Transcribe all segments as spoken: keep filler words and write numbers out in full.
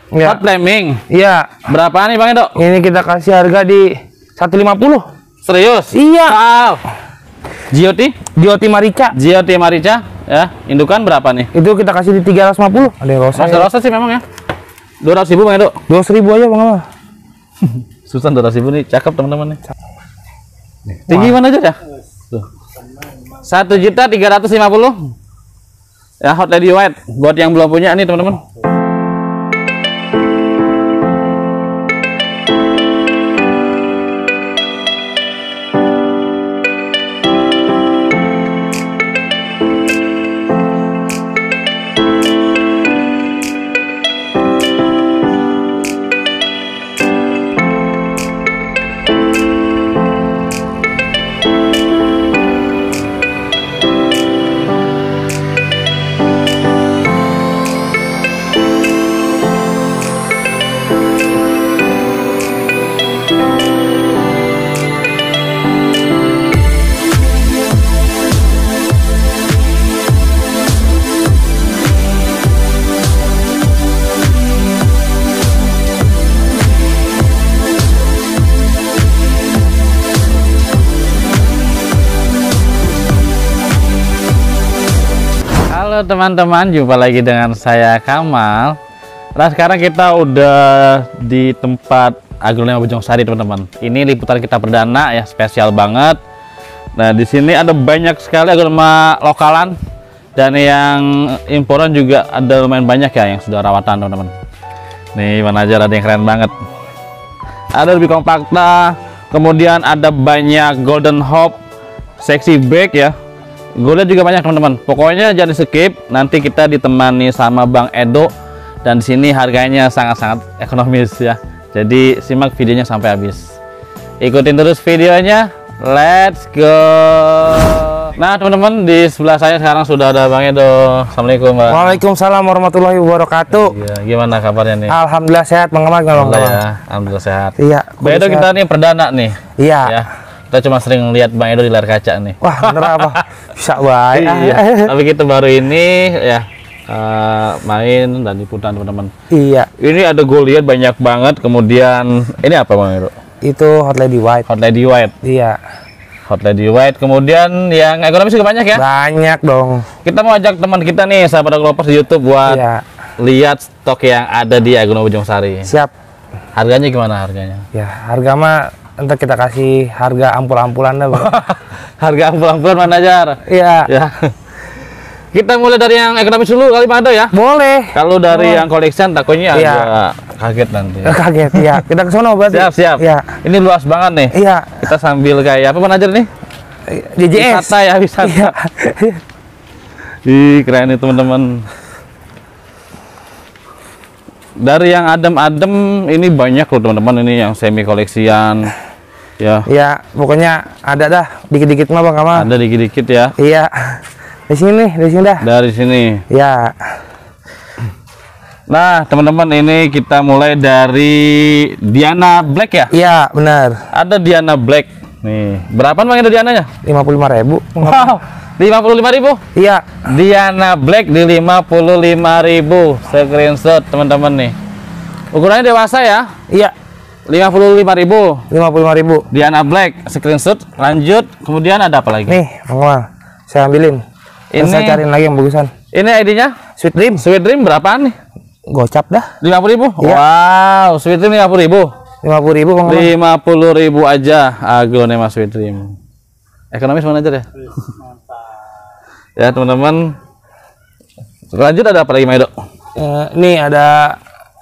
Ya. Hot flaming. Iya. Berapa nih Bang Edo? Ini kita kasih harga di seratus lima puluh. Serius? Iya. Wow. G O T? G O T Marica. G O T Marica ya. Indukan berapa nih? Itu kita kasih di tiga ratus lima puluh. Ada yang rosa. Rosa, rosa sih memang ya. dua ratus ribu Bang Edo. dua ratus ribu aja Bang Amal. Susan dua ratus ribu nih, cakep teman-teman nih. Tinggi mana aja ya? Satu juta tiga ratus lima puluh. Ya, Hot Lady White. Buat yang belum punya nih teman-teman. Halo teman-teman, jumpa lagi dengan saya Kamal. Nah, sekarang kita udah di tempat Aglonema Bojongsari teman-teman. Ini liputan kita perdana ya, spesial banget. Nah, di sini ada banyak sekali aglonema lokalan dan yang imporan juga ada lumayan banyak ya yang sudah rawatan teman-teman. Nih mana aja ada yang keren banget. Ada lebih kompakta, kemudian ada banyak Golden Hope, Sexy Bag ya. Gue lihat juga banyak teman-teman. Pokoknya jangan skip. Nanti kita ditemani sama Bang Edo dan di sini harganya sangat-sangat ekonomis ya. Jadi simak videonya sampai habis. Ikutin terus videonya. Let's go. Nah teman-teman, di sebelah saya sekarang sudah ada Bang Edo. Assalamualaikum Bang. Waalaikumsalam warahmatullahi wabarakatuh. Iya, gimana kabarnya nih? Alhamdulillah sehat Bang Amal. Alhamdulillah ya. Alhamdulillah sehat. Iya. Bang Edo kita nih perdana nih. Iya. Ya. Kita cuma sering lihat Bang Edo di layar kaca nih. Wah, bener apa? Bisa baik. Iya. Tapi kita baru ini ya uh, main dan liputan teman-teman. Iya. Ini ada gue lihat banyak banget. Kemudian ini apa Bang Edo? Itu Hot Lady White. Hot Lady White. Iya. Hot Lady White. Kemudian yang ekonomis juga banyak ya? Banyak dong. Kita mau ajak teman kita nih, sahabat Aglovers di YouTube buat Iya. lihat stok yang ada di Aglonema Bojongsari. Siap. Harganya gimana harganya? Ya, harga mah ntar kita kasih harga ampul-ampulan dah Bang. Harga ampul-ampulan mana aja? Iya. Ya. Kita mulai dari yang ekonomis dulu kali Bang Edo ya. Boleh. Kalau dari Oh. yang collection takutnya Iya. agak kaget nanti. Kaget ya. Kita ke sono berarti. Siap, siap. Iya. Ini luas banget nih. Iya. Kita sambil kayak apa Bang aja nih? J J S. Wisata ya, wisata. Iya. Ih, keren nih teman-teman. Dari yang adem-adem ini banyak loh teman-teman, ini yang semi koleksian. Ya. Iya, pokoknya ada dah dikit-dikit mah Bang Kamal. Ada dikit-dikit ya. Iya. Di sini, di sini dah. Dari sini. Iya. Nah, teman-teman ini kita mulai dari Diana Black ya? Iya, benar. Ada Diana Black. Nih, berapaan Bang itu Diananya? lima puluh lima ribu. Wow, lima puluh lima ribu? Iya. Diana Black di lima puluh lima ribu. Screenshot teman-teman nih. Ukurannya dewasa ya? Iya. lima puluh lima ribu. lima puluh lima ribu. Diana Black, screenshot. Lanjut, kemudian ada apa lagi? Nih, Bang Kamal. Saya ambilin. Ini- Ini saya cariin lagi yang bagusan. Ini I D-nya? Sweet Dream. Sweet Dream berapaan nih? Gocap dah. lima puluh ribu? Iya. Wow, Sweet Dream lima puluh ribu. lima puluh ribu Bang Kamal. lima puluh ribu aja Aglonema Sweet Dream. Ekonomis mana aja deh. Ya teman-teman. Lanjut ada apa lagi Maedo? Eh, ini ada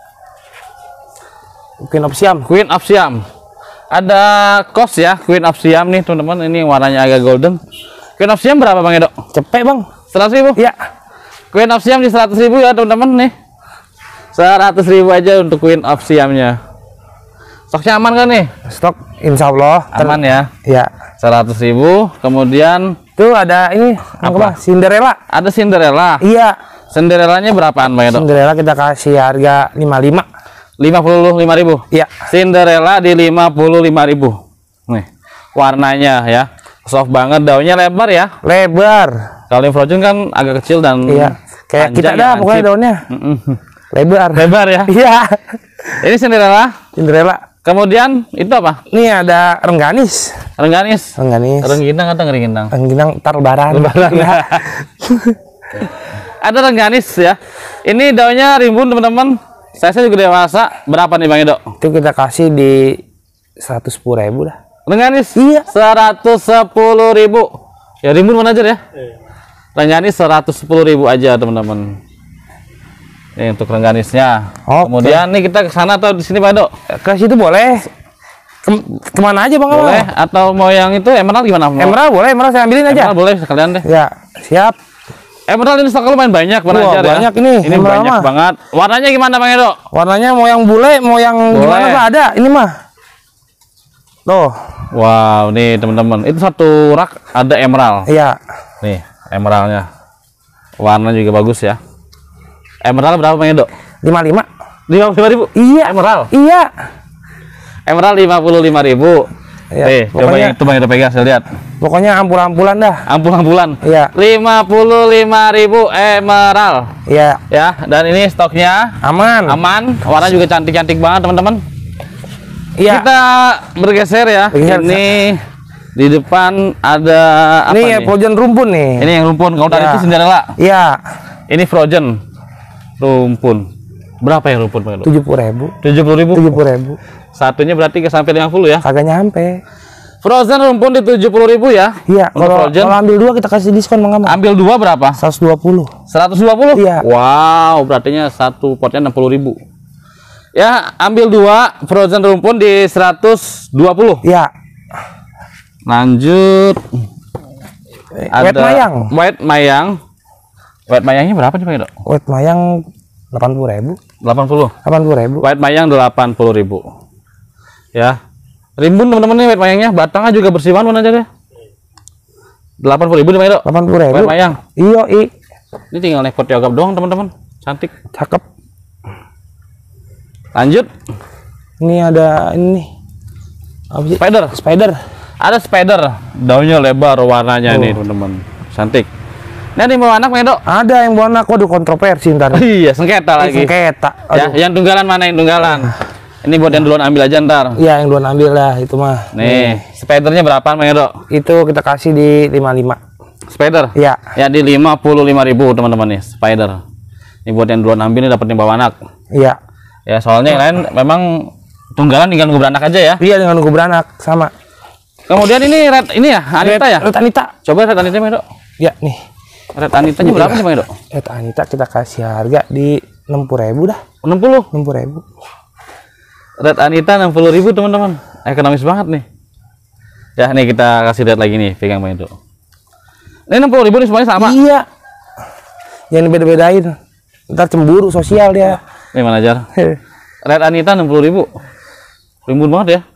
Queen of Siam. Queen of Siam. Ada kos ya Queen of Siam nih teman-teman. Ini warnanya agak golden. Queen of Siam berapa Bang Edo? Cepet Bang. seratus ribu? Iya. Queen of Siam di seratus ribu ya teman-teman nih. seratus ribu aja untuk Queen of Siamnya. Stoknya aman kan nih? Stok insya Allah Aman ya. Iya. seratus ribu. Kemudian Tuh ada ini Bang Apa? Kamal, Cinderella. ada Cinderella. Iya. Cinderellanya berapaan Bang Edo? Cinderella kita kasih harga lima puluh lima. lima puluh lima ribu. Iya. Cinderella di lima puluh lima ribu. Nih, warnanya ya. Soft banget, daunnya lebar ya. Lebar. Kalau yang Frozen kan agak kecil dan Iya. Kayak kita panjang dah ya, pokoknya lancip. daunnya. Mm-mm. lebar. Lebar ya. Iya. Ini Cinderella. Cinderella. Kemudian itu apa? Ini ada rengganis. Rengganis. Rengganis. Rengginang atau ngeringginang? Rengginang tar lebaran. Lebaran. Ya. Ada rengganis ya. Ini daunnya rimbun teman-teman. Saya juga dewasa. Berapa nih Bang Edo? Itu kita kasih di seratus sepuluh ribu dah. Rengganis? Iya. seratus sepuluh ribu. Ya rimbun mana aja ya? Rengganis seratus sepuluh ribu aja teman-teman. Ini untuk rengganisnya. Oke. Kemudian nih kita ke sana atau di sini Pak Edo? Ke situ boleh. Ke, kemana aja Bang? Boleh. Amal? Atau mau yang itu emerald gimana? Mau? Emerald boleh, emerald saya ambilin aja. Emerald boleh sekalian deh. Ya, siap. Emerald ini stoknya lumayan banyak, Bang Wah, Ajar ya. banyak ini, Ini emerald banyak mah. banget. Warnanya gimana Bang Edo? Warnanya mau yang bule, mau yang Boleh. gimana Pak ada. Ini mah. Tuh. Wow, nih teman-teman. Itu satu rak ada emerald. Iya. Nih, emeraldnya. Warna juga bagus ya. Emerald berapa Bang Edo? lima puluh lima. lima puluh lima ribu? Iya. Emerald? Iya. Emerald lima puluh lima ribu. Iya, Nih, coba pokoknya- yang itu Bang Edo pegang, saya lihat. Pokoknya ampul-ampulan dah. Ampul-ampulan. Iya. lima puluh lima ribu emerald. Iya. Ya, dan ini stoknya Aman. aman. Warna juga cantik-cantik banget, teman-teman. Iya. Kita bergeser ya. Bergeser. Ini di depan ada apa Ini nih? ya frozen rumpun nih. Ini yang rumpun. Kalau tadi Ya. itu Cinderella. Iya. Ini frozen rumpun. Berapa ya rumpun Bang Edo? tujuh puluh ribu. tujuh puluh ribu. tujuh puluh ribu. Satunya berarti ke sampai lima puluh ya. Kagak nyampe. Frozen rumpun di tujuh puluh ribu ya. Iya. Untuk Kalau frozen. kalau ambil dua kita kasih diskon Bang Amal. Ambil dua berapa? seratus dua puluh. seratus dua puluh? Iya. Wow, berartinya satu potnya enam puluh ribu. Ya, ambil dua frozen rumpun di seratus dua puluh. Iya. Lanjut. Wet mayang. White mayang. White mayangnya berapa nih Bang Edo? Wet mayang delapan puluh ribu. delapan puluh. delapan puluh ribu. White mayang delapan puluh ribu. Ya. Rimbun teman-teman nih white mayangnya, batangnya juga bersih banget mana aja deh. delapan puluh ribu nih Bang Edo. delapan puluh ribu. White mayang. Iya, i. Ini tinggal naik pot yoga doang teman-teman. Cantik. Cakep. Lanjut. Ini ada ini nih. Apa sih? Spider. Spider. Ada spider. Daunnya lebar warnanya Oh. nih teman-teman. Cantik. Ini ada yang bawa anak Bang Edo? Ada yang warna kode kontroversi ntar. Iya, sengketa lagi. Sengketa. Ya, Aduh. yang tunggalan mana yang tunggalan? Ini buat yang duluan ambil aja ntar. Iya, yang duluan ambil lah itu mah. Nih, spidernya berapa Bang Edo? Itu kita kasih di lima puluh lima. Spider? Iya. Ya di lima puluh lima ribu teman-teman nih, spider. Ini buat yang duluan ambil nih dapat yang bawa anak. Iya. Ya, soalnya yang lain memang tunggalan tinggal nunggu beranak aja ya. Iya, dengan nunggu beranak sama. Kemudian ini red ini ya, Anita ya? Red Anita. Coba red Anita Bang Edo. Ya, nih. Red Anitanya berapa sih Bang Edo? Red Anita kita kasih harga di enam puluh ribu dah. enam puluh. enam puluh ribu. Red Anita enam puluh ribu teman-teman. Ekonomis banget nih. Ya, nih kita kasih red lagi nih, pegang Bang Edo. Ini enam puluh ribu nih semuanya sama. Iya. Jangan beda-bedain. Ntar cemburu sosial dia. Ini mana Jar? Red Anita enam puluh ribu. Rimbun banget ya.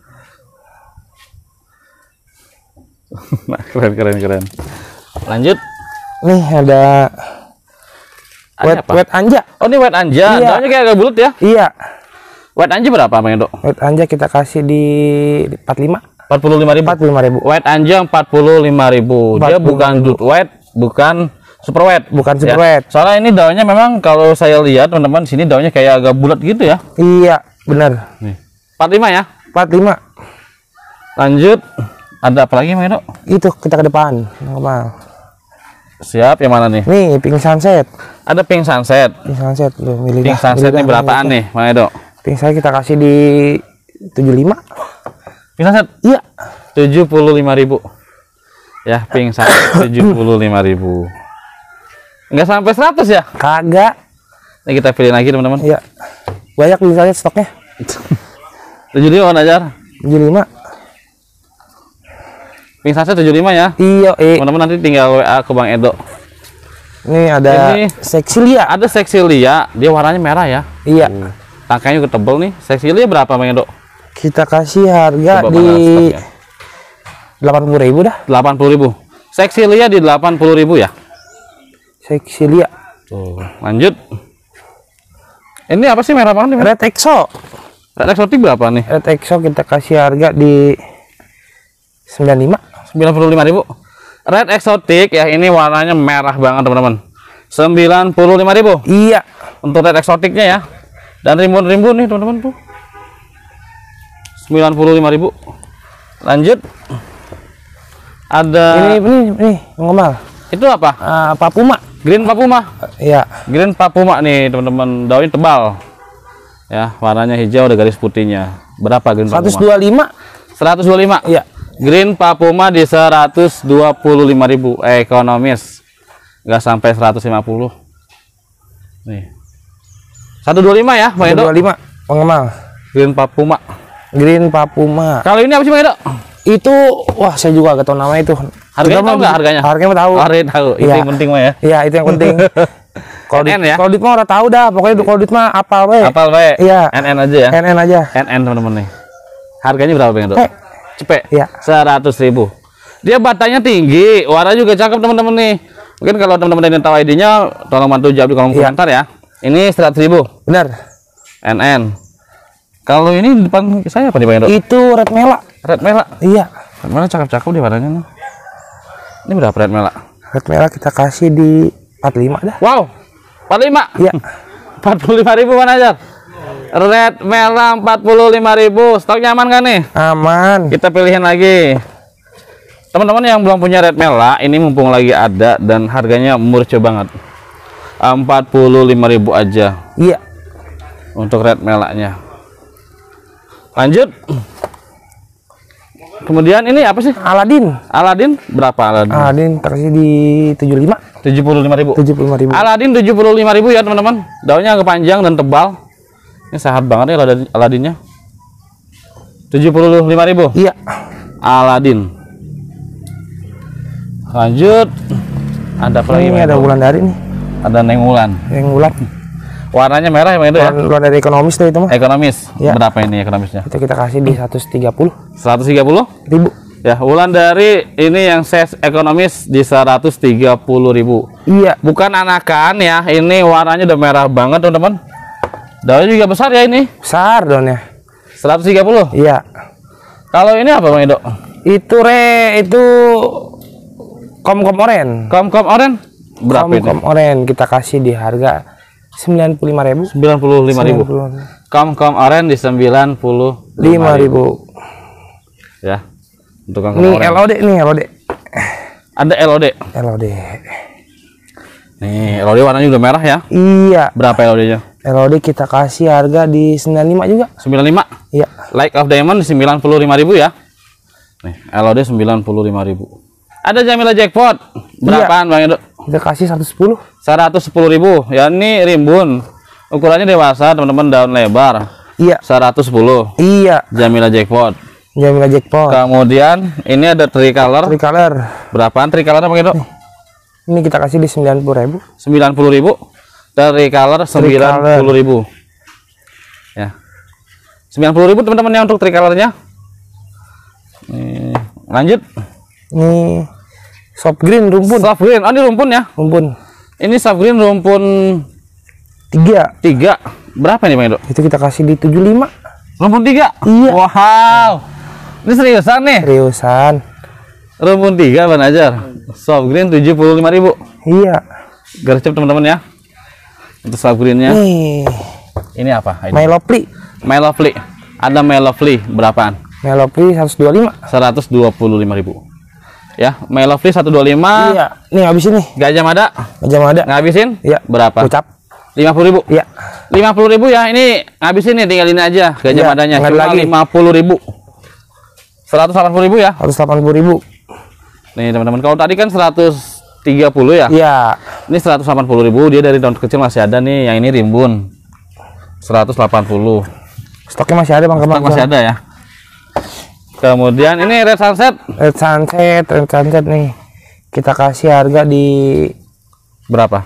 Nah, keren keren keren. Lanjut. Nih ada Ada wet, apa? wet anja. Oh, ini white anja. Iya. Daunnya kayak agak bulat ya. Iya. White anja berapa Bang Edo? Wet anja kita kasih di empat puluh lima. empat puluh lima ribu. empat puluh lima ribu. White anja empat puluh lima ribu. Dia empat puluh lima bukan ribu. dude white, bukan super white. Bukan super Ya. wet. Soalnya ini daunnya memang kalau saya lihat teman-teman sini daunnya kayak agak bulat gitu ya. Iya, benar. Nih. empat puluh lima ya. empat puluh lima. Lanjut. Ada apa lagi Bang Edo? Itu kita ke depan. Normal. Siap, yang mana nih? Nih, pink sunset. Ada pink sunset. Pink sunset lu milih Pink dah, sunset milih ini dah, berapaan milih nih Bang Edo? dah. Pink sunset kita kasih di tujuh puluh lima. Pink sunset Iya. tujuh puluh lima ribu. Ya, pink sunset tujuh puluh lima ribu. Enggak sampai seratus ya? Kagak. Ini kita pilih lagi teman-teman. Iya. Banyak pink sunset stoknya. tujuh puluh lima aja. tujuh puluh lima. Pink sunset tujuh puluh lima ya. Iya, eh. Teman-teman nanti tinggal W A ke Bang Edo. Ini ada Ini- Sexilia. Ada Sexilia, dia warnanya merah ya. Iya. Tangkainya juga tebel nih. Sexilia berapa Bang Edo? Kita kasih harga Coba di mana stoknya? delapan puluh ribu dah. delapan puluh ribu. Sexilia di delapan puluh ribu ya. Sexilia. Tuh, lanjut. Ini apa sih merah banget nih? Red Exo. Red eksotik berapa nih? Red Exo kita kasih harga di sembilan puluh lima. sembilan puluh lima ribu. Red eksotik ya, ini warnanya merah banget teman-teman. sembilan puluh lima ribu. Iya. Untuk red eksotiknya ya. Dan rimbun-rimbun nih teman-teman tuh. sembilan puluh lima ribu. Lanjut. Ada Ini ini ini ngomal. itu apa? Uh, Papuma. Green Papuma. Iya. Green Papuma nih teman-teman, daunnya tebal. Ya, warnanya hijau ada garis putihnya. Berapa Green Papuma? seratus dua puluh lima. seratus dua puluh lima. Iya. Green Papuma di seratus dua puluh lima ribu, ekonomis. Enggak sampai seratus lima puluh. Nih. seratus dua puluh lima ya, Bang Edo. seratus dua puluh lima pengemal. Green Papuma. Green Papuma. Kalau ini apa sih, Bang Edo? Itu wah saya juga gak tahu namanya itu. Harganya Kita tahu mah- nggak harganya? Harganya mah tahu. Harganya tahu. Itu Iya. yang penting mah ya. Iya, itu yang penting. Kalau N N dit, ya? kalau dit mah udah tahu dah. Pokoknya kalau dit mah apal we. Apal baik. Iya. N N aja ya. N N aja. N N teman-teman nih. Harganya berapa, Bang Edo? Eh. Cepet. Iya. seratus ribu. Dia batanya tinggi, warna juga cakep teman-teman nih. Mungkin kalau teman-teman yang tahu I D-nya, tolong bantu jawab di kolom Iya. komentar ya. Ini seratus ribu. Benar. N N. Kalau ini di depan saya apa nih, Bang Edo? Itu red mela. Red Mela. Iya. Red Mela cakep-cakep di warnanya nih. Ini berapa Red Mela? Red mela kita kasih di empat puluh lima dah. Wow. empat puluh lima. Iya. empat puluh lima ribu mana aja? Red Mela empat puluh lima ribu. Stoknya aman kan nih? Aman. Kita pilihin lagi. Teman-teman yang belum punya Red Mela, ini mumpung lagi ada dan harganya murah banget. empat puluh lima ribu aja Iya. untuk Red Melanya. Lanjut. Kemudian ini apa sih? Aladin. Aladin berapa Aladin? Aladin kasih di tujuh puluh lima. tujuh puluh lima ribu. tujuh puluh lima ribu. Aladin tujuh puluh lima ribu ya teman-teman. Daunnya agak panjang dan tebal. Ini sehat banget ya Aladin- Aladinnya. tujuh puluh lima ribu. Iya. Aladin. Lanjut. Ada apa lagi? Ini Bang ada Edo? bulan dari nih. Ada Nengulan. Yang bulan. Warnanya merah ya Bang Edo ya? Bulan, bulan dari ekonomis tuh itu mah. Ekonomis. Ya. Berapa ini ekonomisnya? Itu kita kasih di seratus tiga puluh seratus tiga puluh? ribu. Ya, ulan dari ini yang size ekonomis di seratus tiga puluh ribu. Iya. Bukan anakan ya. Ini warnanya udah merah banget teman-teman. Daunnya juga besar ya ini. Besar daunnya. seratus tiga puluh. Iya. Kalau ini apa Bang Edo? Itu re itu kom-kom oren. Kom-kom oren berapa ini? Kom-kom oren kita kasih di harga sembilan puluh lima ribu. sembilan puluh lima ribu. Kom-kom oren di sembilan puluh lima ribu. Ya. Untuk kom-kom Ini oren. L O D nih, L O D. Ada L O D. L O D. Nih, L O D warnanya udah merah ya. Iya. Berapa L O D-nya? L O D kita kasih harga di sembilan puluh lima juga. sembilan puluh lima. Iya. Like of Diamond di sembilan puluh lima ribu ya. Nih, L O D sembilan puluh lima ribu. Ada Jamila Jackpot. Berapaan Bang Edo? Kita kasih seratus sepuluh. seratus sepuluh ribu. Ya ini rimbun. Ukurannya dewasa, teman-teman, daun lebar. Iya. seratus sepuluh. Iya. Jamila Jackpot. Jamila Jackpot. Kemudian ini ada tricolor. Tricolor. Berapaan tricolor Bang Edo? Ini kita kasih di sembilan puluh ribu. sembilan puluh ribu. Tricolor sembilan puluh ribu. Ya. sembilan puluh ribu teman-teman ya untuk tricolornya. Nih, lanjut. Ini soft green rumpun. Soft green. Oh, ini rumpun ya. Rumpun. Ini soft green rumpun Tiga. tiga. Berapa nih Bang Edo? Itu kita kasih di tujuh puluh lima. Rumpun tiga. Iya. Wow. Ini seriusan nih. Seriusan. Rumpun tiga Bang Ajar. Soft green tujuh puluh lima ribu. Iya. Gercep teman-teman ya. Untuk soft greennya. Nih. Ini apa? Ini. My Lovely. My Lovely. Ada My Lovely. Berapaan? My Lovely seratus dua puluh lima. seratus dua puluh lima ribu. Ya, My Lovely seratus dua puluh lima. Iya. Nih habisin nih. Gajah Mada Gajah Mada. ngabisin? Iya. Berapa? Gocap. lima puluh ribu. Iya. lima puluh ribu ya. Ini ngabisin nih, tinggalin aja Gajah Iya, Madanya. nggak ada Cuma lagi. lima puluh ribu. seratus delapan puluh ribu ya. seratus delapan puluh ribu. Nih teman-teman, kalau tadi kan seratus tiga puluh ya. Iya. Ini seratus delapan puluh ribu. Dia dari daun kecil masih ada nih. Yang ini rimbun. seratus delapan puluh. Stoknya masih ada Bang Kemal. Stok masih ada ya. Kemudian ini Red Sunset. Red Sunset, Red Sunset nih. Kita kasih harga di Berapa?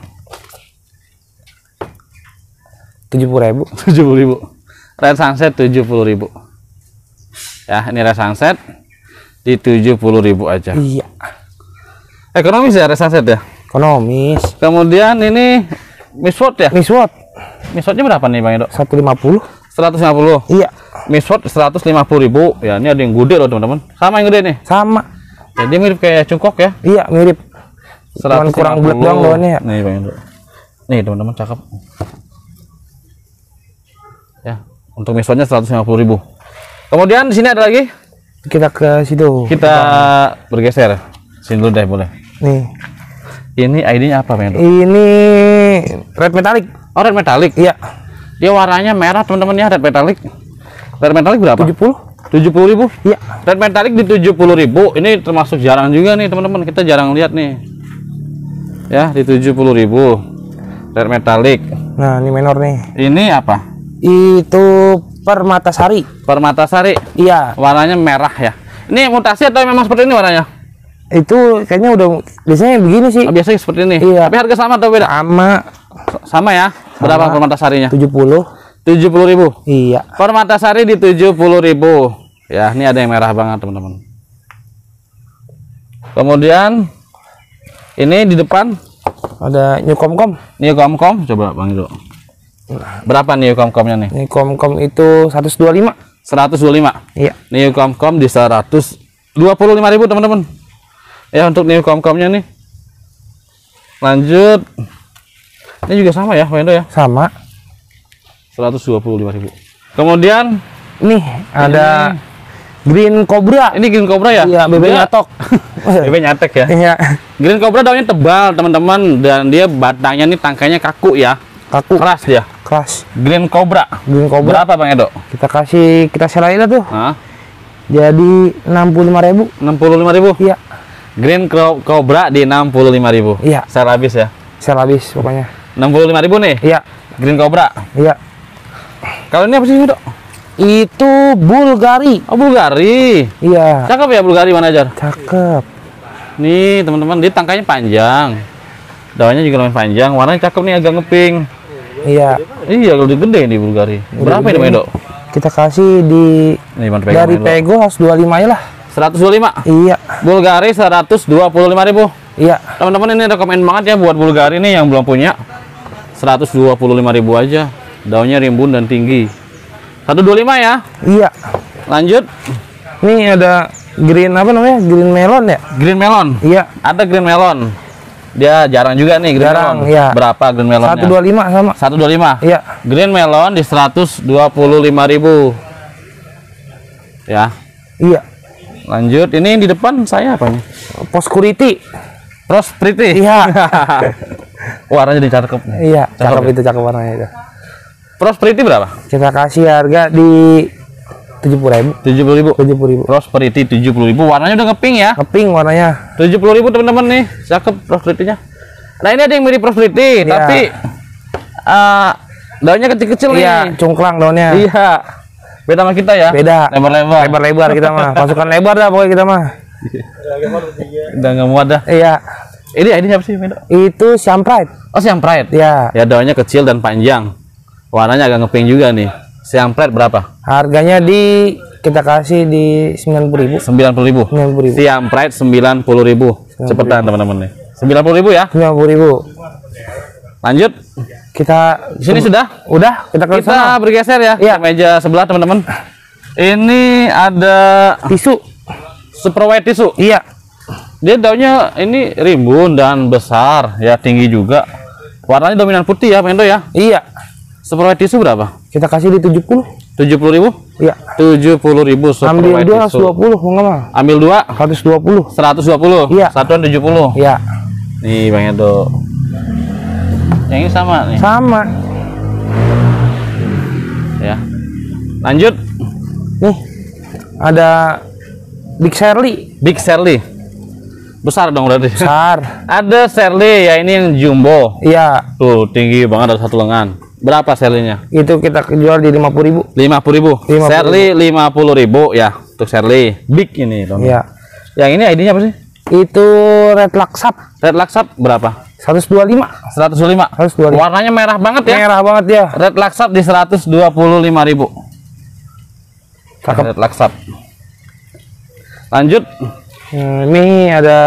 tujuh puluh ribu. tujuh puluh ribu. Red Sunset tujuh puluh ribu. Ya, ini Red Sunset di tujuh puluh ribu aja. Iya. Ekonomis ya Red Sunset ya. Ekonomis. Kemudian ini Miss World ya. Miss Watt Miss World-nya berapa nih Bang Edo? seratus lima puluh. seratus lima puluh. Iya. Miss World seratus lima puluh ribu. Ya, ini ada yang gede loh teman-teman. Sama yang gede nih. Sama. Jadi mirip kayak cungkok ya. Iya, mirip. Cuman seratus lima puluh. kurang bulat doang bawahnya ya. Nih Bang Edo. Nih teman-teman, cakep. Ya, untuk misonnya seratus lima puluh ribu. Kemudian di sini ada lagi. Kita ke situ. Kita bergeser. Sini dulu deh, boleh. Nih. Ini I D-nya apa, Bang? Ini red metallic. Oh, red metallic. Iya. Dia warnanya merah, teman-teman ya, red metallic. Red metallic berapa? tujuh puluh. tujuh puluh ribu. Iya. Red metallic di tujuh puluh ribu. Ini termasuk jarang juga nih, teman-teman. Kita jarang lihat nih. Ya, di tujuh puluh ribu. Red metallic. Nah, ini menor nih. Ini apa? Itu Permatasari. Permatasari. Iya. Warnanya merah ya. Ini mutasi atau memang seperti ini warnanya? Itu kayaknya udah biasanya begini sih. Oh, biasanya seperti ini. Iya. Tapi harga sama atau beda? Sama. Sama ya. Berapa Sama. Permatasarinya? tujuh puluh. tujuh puluh ribu. Iya. Permatasari di tujuh puluh ribu. Ya, ini ada yang merah banget, teman-teman. Kemudian ini di depan Ada New Comcom. New Comcom, coba Bang Ido. Berapa New Comcomnya nih? New Comcom itu seratus dua puluh lima. seratus dua puluh lima. Iya. New Comcom di seratus dua puluh lima ribu, teman-teman. Ya, untuk New Comcomnya nih. Lanjut. Ini juga sama ya, Bang Ido ya. Sama. seratus dua puluh lima ribu. Kemudian Nih ada Green Cobra. ini Green Cobra ya? Iya, bebek Dia- nyatok. Bebek nyatek ya. Iya. Green Cobra daunnya tebal, teman-teman, dan dia batangnya nih tangkainya kaku ya. Kaku. Keras dia. Keras. Green Cobra. Green Cobra. Berapa Bang Edo? Kita kasih kita selain tuh. Hah? Jadi enam puluh lima ribu. enam puluh lima ribu. Iya. Green Co- Cobra di enam puluh lima ribu. Iya. Sel habis ya. Sel habis pokoknya. enam puluh lima ribu nih. Iya. Green Cobra. Iya. Kalau ini apa sih, Edo? Itu Bulgari. Oh, Bulgari. Iya. Cakep ya Bulgari, mana ajar? Cakep. Nih, teman-teman, dia tangkainya panjang. Daunnya juga lumayan panjang, warnanya cakep nih, agak ngeping. Iya. Iya, kalau gede nih Bulgari. Berapa ini, Bang Edo? Kita kasih di Nih, Bang, pegang, dari Bang Edo. Pego harus dua puluh lima aja lah. seratus dua puluh lima. Iya. Bulgari seratus dua puluh lima ribu. Iya. Teman-teman, ini rekomen banget ya buat Bulgari nih yang belum punya. seratus dua puluh lima ribu aja. Daunnya rimbun dan tinggi. seratus dua puluh lima ya. Iya. Lanjut. Nih ada green apa namanya? Green melon ya? Green melon. Iya. Ada green melon. Dia jarang juga nih green Jarang, melon. iya. Berapa green melonnya? seratus dua puluh lima sama. seratus dua puluh lima. Iya. Green melon di seratus dua puluh lima ribu. Ya. Iya. Lanjut. Ini di depan saya apa nih? Poskuriti. Prosperity. Iya. Warnanya jadi cakep. Iya, Cakep cakep ya? itu cakep warnanya itu. Prosperity berapa? Kita kasih harga di tujuh puluh ribu. tujuh puluh ribu. tujuh puluh ribu. Prosperity tujuh puluh ribu. Warnanya udah ngepink ya. Ngeping warnanya. tujuh puluh ribu teman-teman nih. Cakep Prosperity-nya. Nah, ini ada yang mirip Prosperity, Iya. tapi uh, daunnya kecil-kecil nih. Iya, cungklang daunnya. Iya. Beda sama kita ya. Beda. Lebar-lebar. Lebar-lebar kita mah. Pasukan lebar dah pokoknya kita mah. Udah nggak muat dah. Iya. Ini ini apa sih, Medo? Itu Siam-Pride. Oh, Siam Pride. Ya. Ya, daunnya kecil dan panjang. Warnanya agak ngepink juga nih. Siam Pride berapa? Harganya di kita kasih di sembilan puluh ribu. sembilan puluh ribu. sembilan puluh ribu. Siam Pride sembilan puluh ribu. Cepetan teman-teman nih. sembilan puluh ribu ya. sembilan puluh ribu. Lanjut. Kita Di sini sudah? udah kita ke Kita sana. bergeser ya Iya. ke meja sebelah teman-teman. Ini ada Tisu. super white tisu. Iya. Dia daunnya ini rimbun dan besar, ya tinggi juga. Warnanya dominan putih ya, Mendo ya. Iya. Super white tisu berapa? Kita kasih di tujuh puluh. tujuh puluh ribu? Iya. tujuh puluh ribu super Ambil white dua tisu. seratus dua puluh, mau nggak mah? Ambil dua seratus dua puluh. seratus dua puluh. Iya. Satuan tujuh puluh. Iya. Nih, Bang Edo. Yang ini sama nih. Sama. Ya. Lanjut. Nih. Ada Big Shirley. Big Shirley. Besar dong berarti. Besar. Ada Shirley ya, ini yang jumbo. Iya. Tuh, tinggi banget, ada satu lengan. Berapa Shirley-nya? Itu kita jual di lima puluh ribu. lima puluh ribu. lima puluh Shirley lima puluh ribu ya, untuk Shirley. Big ini, teman. Iya. Yang ini I D-nya apa sih? Itu Red Laksap. Red Laksap berapa? seratus dua puluh lima. seratus dua puluh lima. seratus dua puluh lima. Warnanya merah banget ya. Merah banget ya. Red Laksap di seratus dua puluh lima ribu. Cakep. Red Laksap. Lanjut. Hmm, ini ada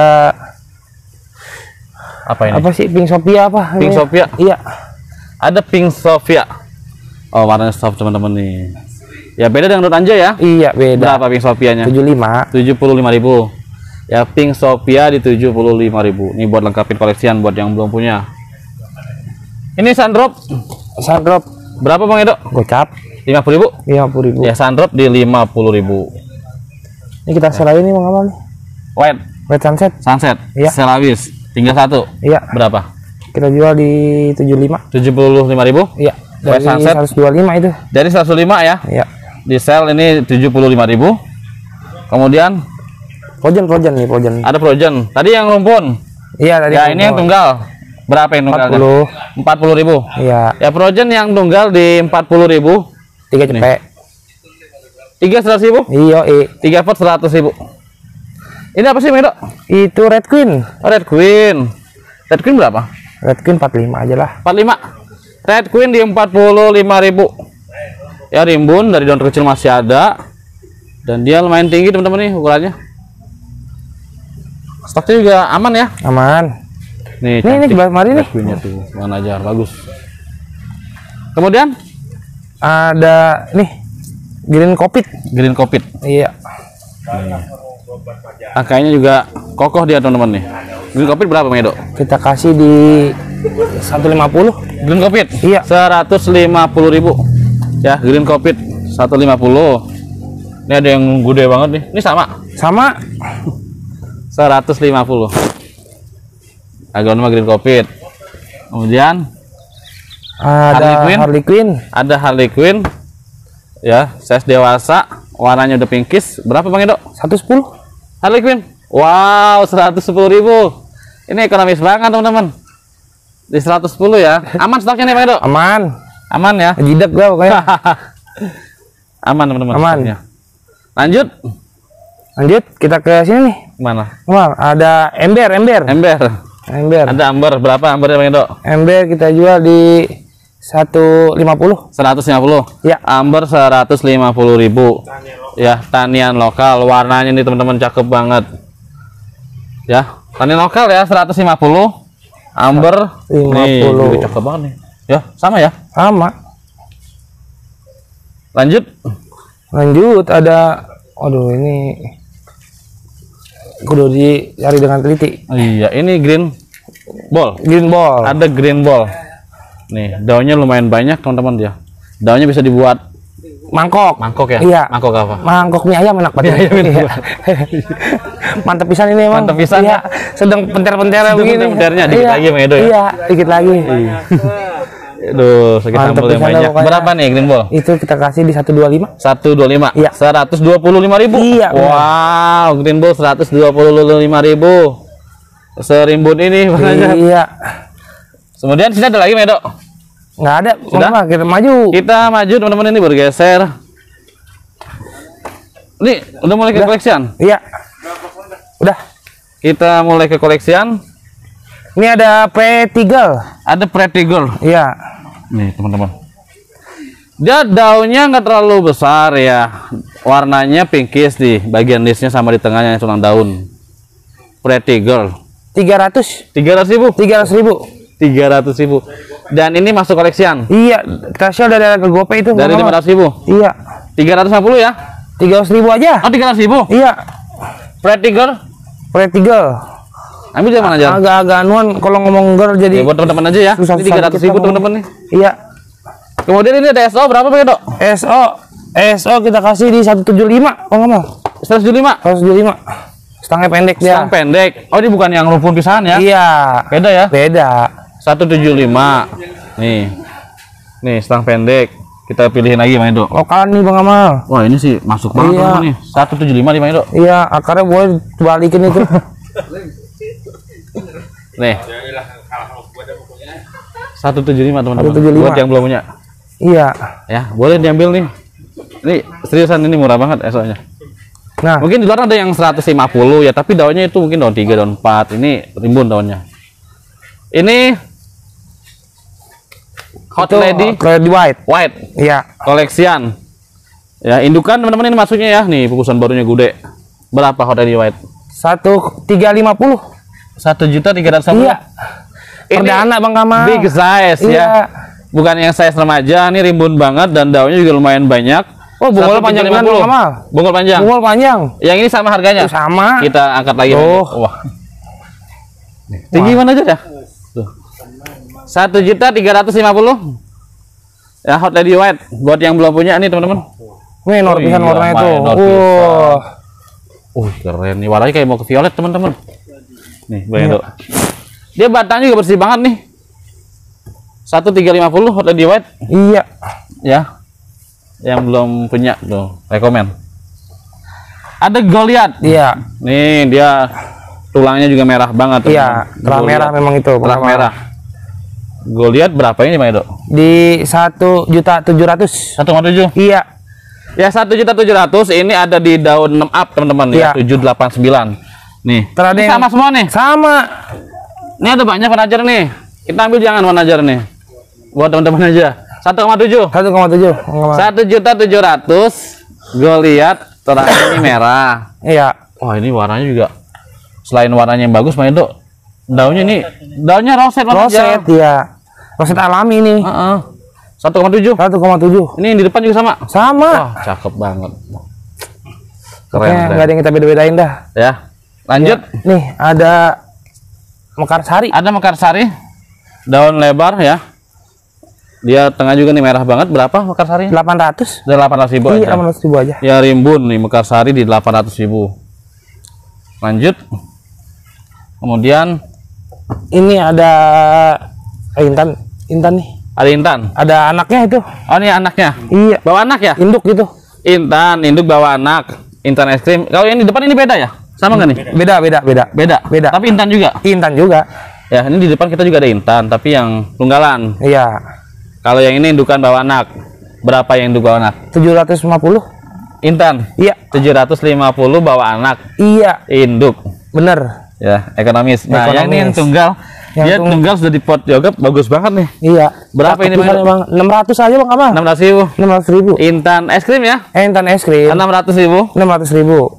Apa ini? apa sih? Pink Sophia apa? Pink namanya? Sophia. Iya. Ada Pink Sophia. Oh, warnanya soft teman-teman nih. Ya beda dengan Rut Anja ya. Iya, beda. Berapa Pink Sophia-nya? tujuh puluh lima. tujuh puluh lima ribu. Ya, Pink Sophia di tujuh puluh lima ribu. Ini buat lengkapin koleksian buat yang belum punya. Ini sandrop Sandrop berapa Bang Edo? gocap lima puluh ribu. lima puluh ribu. Ya, sandrop di lima puluh ribu. Ini kita selain ini Bang Kamal nih. White White sunset. sunset. Iya. Selawis tinggal satu. Iya. Berapa? Kita jual di tujuh puluh lima. tujuh puluh lima ribu. Iya. White Dari sunset seratus dua puluh lima itu. dari seratus lima ya. Iya. Di sel ini tujuh puluh lima ribu. Kemudian Projen projen nih projen. ada projen. Tadi yang rumpun. Iya tadi. Ya, ini yang tunggal. Berapa yang tunggal? empat puluh. empat puluh ribu. Iya. Ya, projen yang tunggal di empat puluh ribu. Tiga cepet. Tiga seratus ribu. Iya. Eh. Tiga pot seratus ribu. Ini apa sih, Medo? Itu Red Queen. Oh, Red Queen. Red Queen berapa? Red Queen empat puluh lima aja lah. empat puluh lima. Red Queen di empat puluh lima ribu. Ya, rimbun dari daun kecil masih ada. Dan dia lumayan tinggi teman-teman nih ukurannya. Stoknya juga aman ya. Aman. Nih, Ini ini cantik. sebelah mari nih. Red Queen-nya tuh, mana aja bagus. Kemudian Ada nih green kopit. green kopit. Iya. Angkanya juga kokoh dia teman-teman nih. Green kopit berapa, Medo? Kita kasih di seratus lima puluh. Green kopit? Iya. seratus lima puluh ribu. Ya, green kopit seratus lima puluh. Ini ada yang gede banget nih. Ini sama. Sama. seratus lima puluh. Aglonema green kopit. Kemudian Ada Harley Quinn. Harley Quinn. ada Harley Quinn. Ya, size dewasa, warnanya udah pinkish. Berapa Bang Edo? seratus sepuluh. Harley Quinn. Wow, seratus sepuluh ribu. Ini ekonomis banget, teman-teman. Di seratus sepuluh ya. Aman stoknya nih, Bang Edo? Aman. Aman ya? Jidak gua pokoknya. Aman, teman-teman. Aman. Stoknya. Lanjut. Lanjut kita ke sini nih. Mana? Wah, ada ember, ember. Ember. Ember. Ada amber. Berapa ambernya, Bang Edo? Ember kita jual di seratus lima puluh. seratus lima puluh. Ya. Amber seratus lima puluh ribu. Ya, tanian lokal. Warnanya nih teman-teman cakep banget. Ya, tanian lokal ya seratus lima puluh. Amber lima puluh. Nih, juga cakep banget nih. Ya, sama ya. Sama. Lanjut. Lanjut ada, aduh ini kudu dicari dengan teliti. Oh, iya, ini green ball. Green ball. Ada green ball. Nih, daunnya lumayan banyak teman-teman dia. Daunnya bisa dibuat Mangkok. mangkok ya. Iya. Mangkok apa? Mangkok mie ayam enak banget. Mie ayam enak Iya. Mantep pisan ini emang. Mantep pisan. Iya. Sedang penter-penter Sedang begini. penter-penternya, dikit Iya. lagi, Bang Edo ya? Iya, dikit lagi. Aduh, sakit Mantep sambal yang pisan banyak. pokoknya. Berapa nih green ball? Itu kita kasih di seratus dua puluh lima. seratus dua puluh lima. Iya. seratus dua puluh lima ribu. Iya, benar. Wow, green ball seratus dua puluh lima ribu. Serimbun ini makanya. Iya. Kemudian sini ada lagi, Medo. Nggak ada. Sudah? Mama, kita maju. Kita maju teman-teman, ini bergeser. Ini udah mulai ke Udah. koleksian. Iya. Udah. Kita mulai ke koleksian. Ini ada P-Tigal. Ada Pretty Girl. Iya. Nih teman-teman. Dia daunnya nggak terlalu besar ya. Warnanya pinkish di bagian listnya sama di tengahnya tulang daun. Pretty Girl. tiga ratus. tiga ratus ribu. tiga ratus ribu. tiga ratus ribu. Dan ini masuk koleksian. Iya. Kita share dari harga GoPay itu. Dari Mama. lima ratus ribu. Iya. tiga ratus lima puluh ya. tiga ratus ribu aja. Oh, tiga ratus ribu. Iya. Pretty Girl. P-Tigal. Ambil dari mana aja? Agak-agak anuan kalau ngomong girl jadi Ya, buat teman-teman aja ya. susah- Ini tiga ratus ribu susah teman-teman nih. Iya. Kemudian ini ada S O berapa Pak Dok? S O S O kita kasih di seratus tujuh puluh lima. Oh nggak mau? seratus tujuh puluh lima. seratus tujuh puluh lima. Stangnya pendek dia. Yang pendek. Oh, ini bukan yang rumpun pisahan ya? Iya. Beda ya? Beda. seratus tujuh puluh lima. Nih. Nih, stang pendek. Kita pilihin lagi Mang Edo. Lokal nih Bang Amal. Wah, ini sih masuk banget Iya. teman-teman nih. seratus tujuh puluh lima nih Mang Edo. Iya, akarnya boleh balikin itu. Nih. seratus tujuh puluh lima teman-teman. seratus tujuh puluh lima. Buat yang belum punya. Iya. Ya, boleh diambil nih. Ini seriusan ini murah banget S O-nya. Nah, Mungkin di luar ada yang seratus lima puluh ya, tapi daunnya itu mungkin daun tiga, daun empat. Ini rimbun daunnya. Ini Hot itu Lady Lady White. White Iya. koleksian. Ya, indukan teman-teman ini masuknya ya. Nih, pupusan barunya gede. Berapa Hot Lady White? satu tiga lima puluh. satu juta tiga ratus lima puluh. Iya. Perdana Bang Kamal. Big size Iya. ya. Bukan yang size remaja, ini rimbun banget dan daunnya juga lumayan banyak. Oh, bunggol panjang seratus tujuh puluh. Bang Kamal. Bunggol panjang. Bunggol panjang. Yang ini sama harganya. Oh, sama. Kita angkat lagi. Oh. Wah. Tinggi mana aja ya? Tuh. satu juta tiga ratus lima puluh. Ya, hot lady white. Buat yang belum punya nih, teman-teman. Menor Oh pisan iya, warnanya tuh. menor Wah. Uh, keren nih. Warnanya kayak mau ke violet, teman-teman. Nih, Bang Edo. Dia batangnya juga bersih banget nih. satu tiga lima nol hot lady white. Iya. Ya. Yang belum punya tuh, rekomen. Ada Goliath. Iya. Nih, dia tulangnya juga merah banget. Iya, kerah merah memang itu. Kerah merah. Goliath berapa ini, Bang Edo? Di satu juta tujuh ratus. satu koma tujuh. Iya. Ya, satu juta tujuh ratus ini ada di daun enam up, teman-teman. Iya. Ya, tujuh delapan sembilan. Nih. Terada Ini yang- sama semua nih. Sama. Ini ada banyak penajar nih. Kita ambil jangan penajar nih. Buat teman-teman aja. satu koma tujuh. satu koma tujuh. satu juta tujuh ratus. Goliath terakhir ini merah. Iya. Wah, ini warnanya juga selain warnanya yang bagus, Bang Edo. Daunnya nih, daunnya roset banget. Roset, iya. Roset alami ini. Heeh. satu koma tujuh. satu koma tujuh. Ini yang di depan juga sama. Sama. Wah, cakep banget. Keren, Pokoknya keren. nggak ada yang kita beda-bedain dah. Ya. Lanjut. Nih, ada mekarsari. Ada mekarsari. Daun lebar ya. Dia tengah juga nih merah banget. Berapa mekarsari? delapan ratus. delapan ratus ribu Iya, aja. delapan ratus ribu aja. Ya, rimbun nih mekarsari di delapan ratus ribu. Lanjut. Kemudian Ini ada eh, Intan, Intan nih. ada Intan. Ada anaknya itu. Oh, ini anaknya. Iya. Bawa anak ya? Induk gitu. Intan, induk bawa anak. Intan es krim. Kalau yang di depan ini beda ya? Sama nggak nih? Beda, beda, beda. Beda. Beda. Tapi Intan juga. Intan juga. Ya, ini di depan kita juga ada Intan, tapi yang tunggalan. Iya. Kalau yang ini indukan bawa anak. Berapa yang induk bawa anak? tujuh ratus lima puluh. Intan. Iya. tujuh ratus lima puluh bawa anak. Iya. Induk. Bener. Ya, ekonomis. Nah, yang ini yang Ekonomis. tunggal. Yang Dia tung- tunggal sudah di pot yoga bagus banget nih. Iya. Berapa ini, Bang? Bang? enam ratus aja Bang Kamal. enam ratus ribu. enam ratus ribu. Intan es krim ya? Eh, Intan es krim. enam ratus ribu. enam ratus ribu.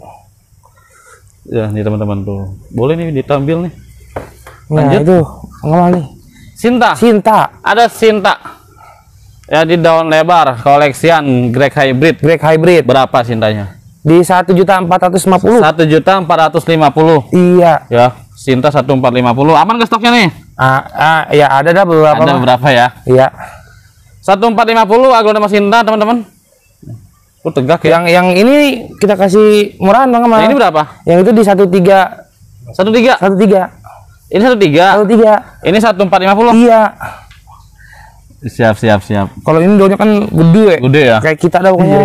Ya, nih teman-teman tuh. Boleh nih ditampil nih. Nah, Lanjut. itu Bang Kamal nih. Sinta. Cinta. Ada Sinta. Ya, di daun lebar, koleksian Greg Hybrid. Greg Hybrid. Berapa Sintanya? Di satu juta empat ratus lima puluh. satu juta empat ratus lima puluh. Iya. Ya, Sinta satu empat lima nol. Aman ke stoknya nih? Ah, ah, ya ada dah beberapa. Ada Bang. beberapa ya. Iya. satu empat lima nol aglonema Sinta, teman-teman. Oh, tegak ya. Yang yang ini kita kasih murahan Bang Kamal. Nah, ini berapa? Yang itu di satu tiga satu tiga. satu tiga Ini satu tiga. satu tiga. Ini satu empat lima nol. Iya. Siap, siap, siap. Kalau ini daunnya kan gede. Gede ya. Kayak kita dah pokoknya.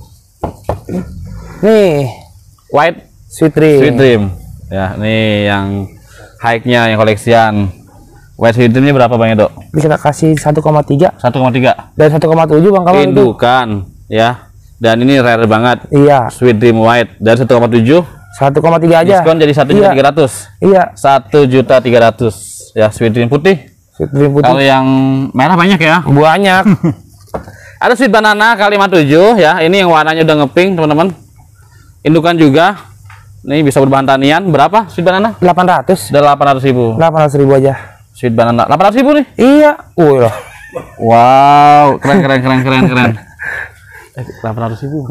Nih, White Sweet Dream. Sweet Dream. Ya, nih yang high-nya yang koleksian. White Sweet Dream ini berapa Bang Edo? Bisa kita kasih satu koma tiga satu koma tiga. dan satu koma tujuh Bang Kamal itu. Indukan ya. Dan ini rare banget. Iya, Sweet Dream White dari satu koma tujuh. satu koma tiga aja. Diskon jadi satu juta Iya. tiga ratus. Iya, satu juta tiga ratus. Ya, Sweet Dream putih. Sweet Dream putih. Kalau yang merah banyak ya. Banyak. Ada Sweet Banana kali lima puluh tujuh ya. Ini yang warnanya udah ngepink, teman-teman. Indukan juga. Nih bisa berbahan tanian. Berapa Sweet Banana? delapan ratus. Udah delapan ratus ribu. delapan ratus ribu aja. Sweet Banana delapan ratus ribu nih. Iya. Wih loh. Wow, keren keren keren keren keren. Eh, delapan ratus ribu.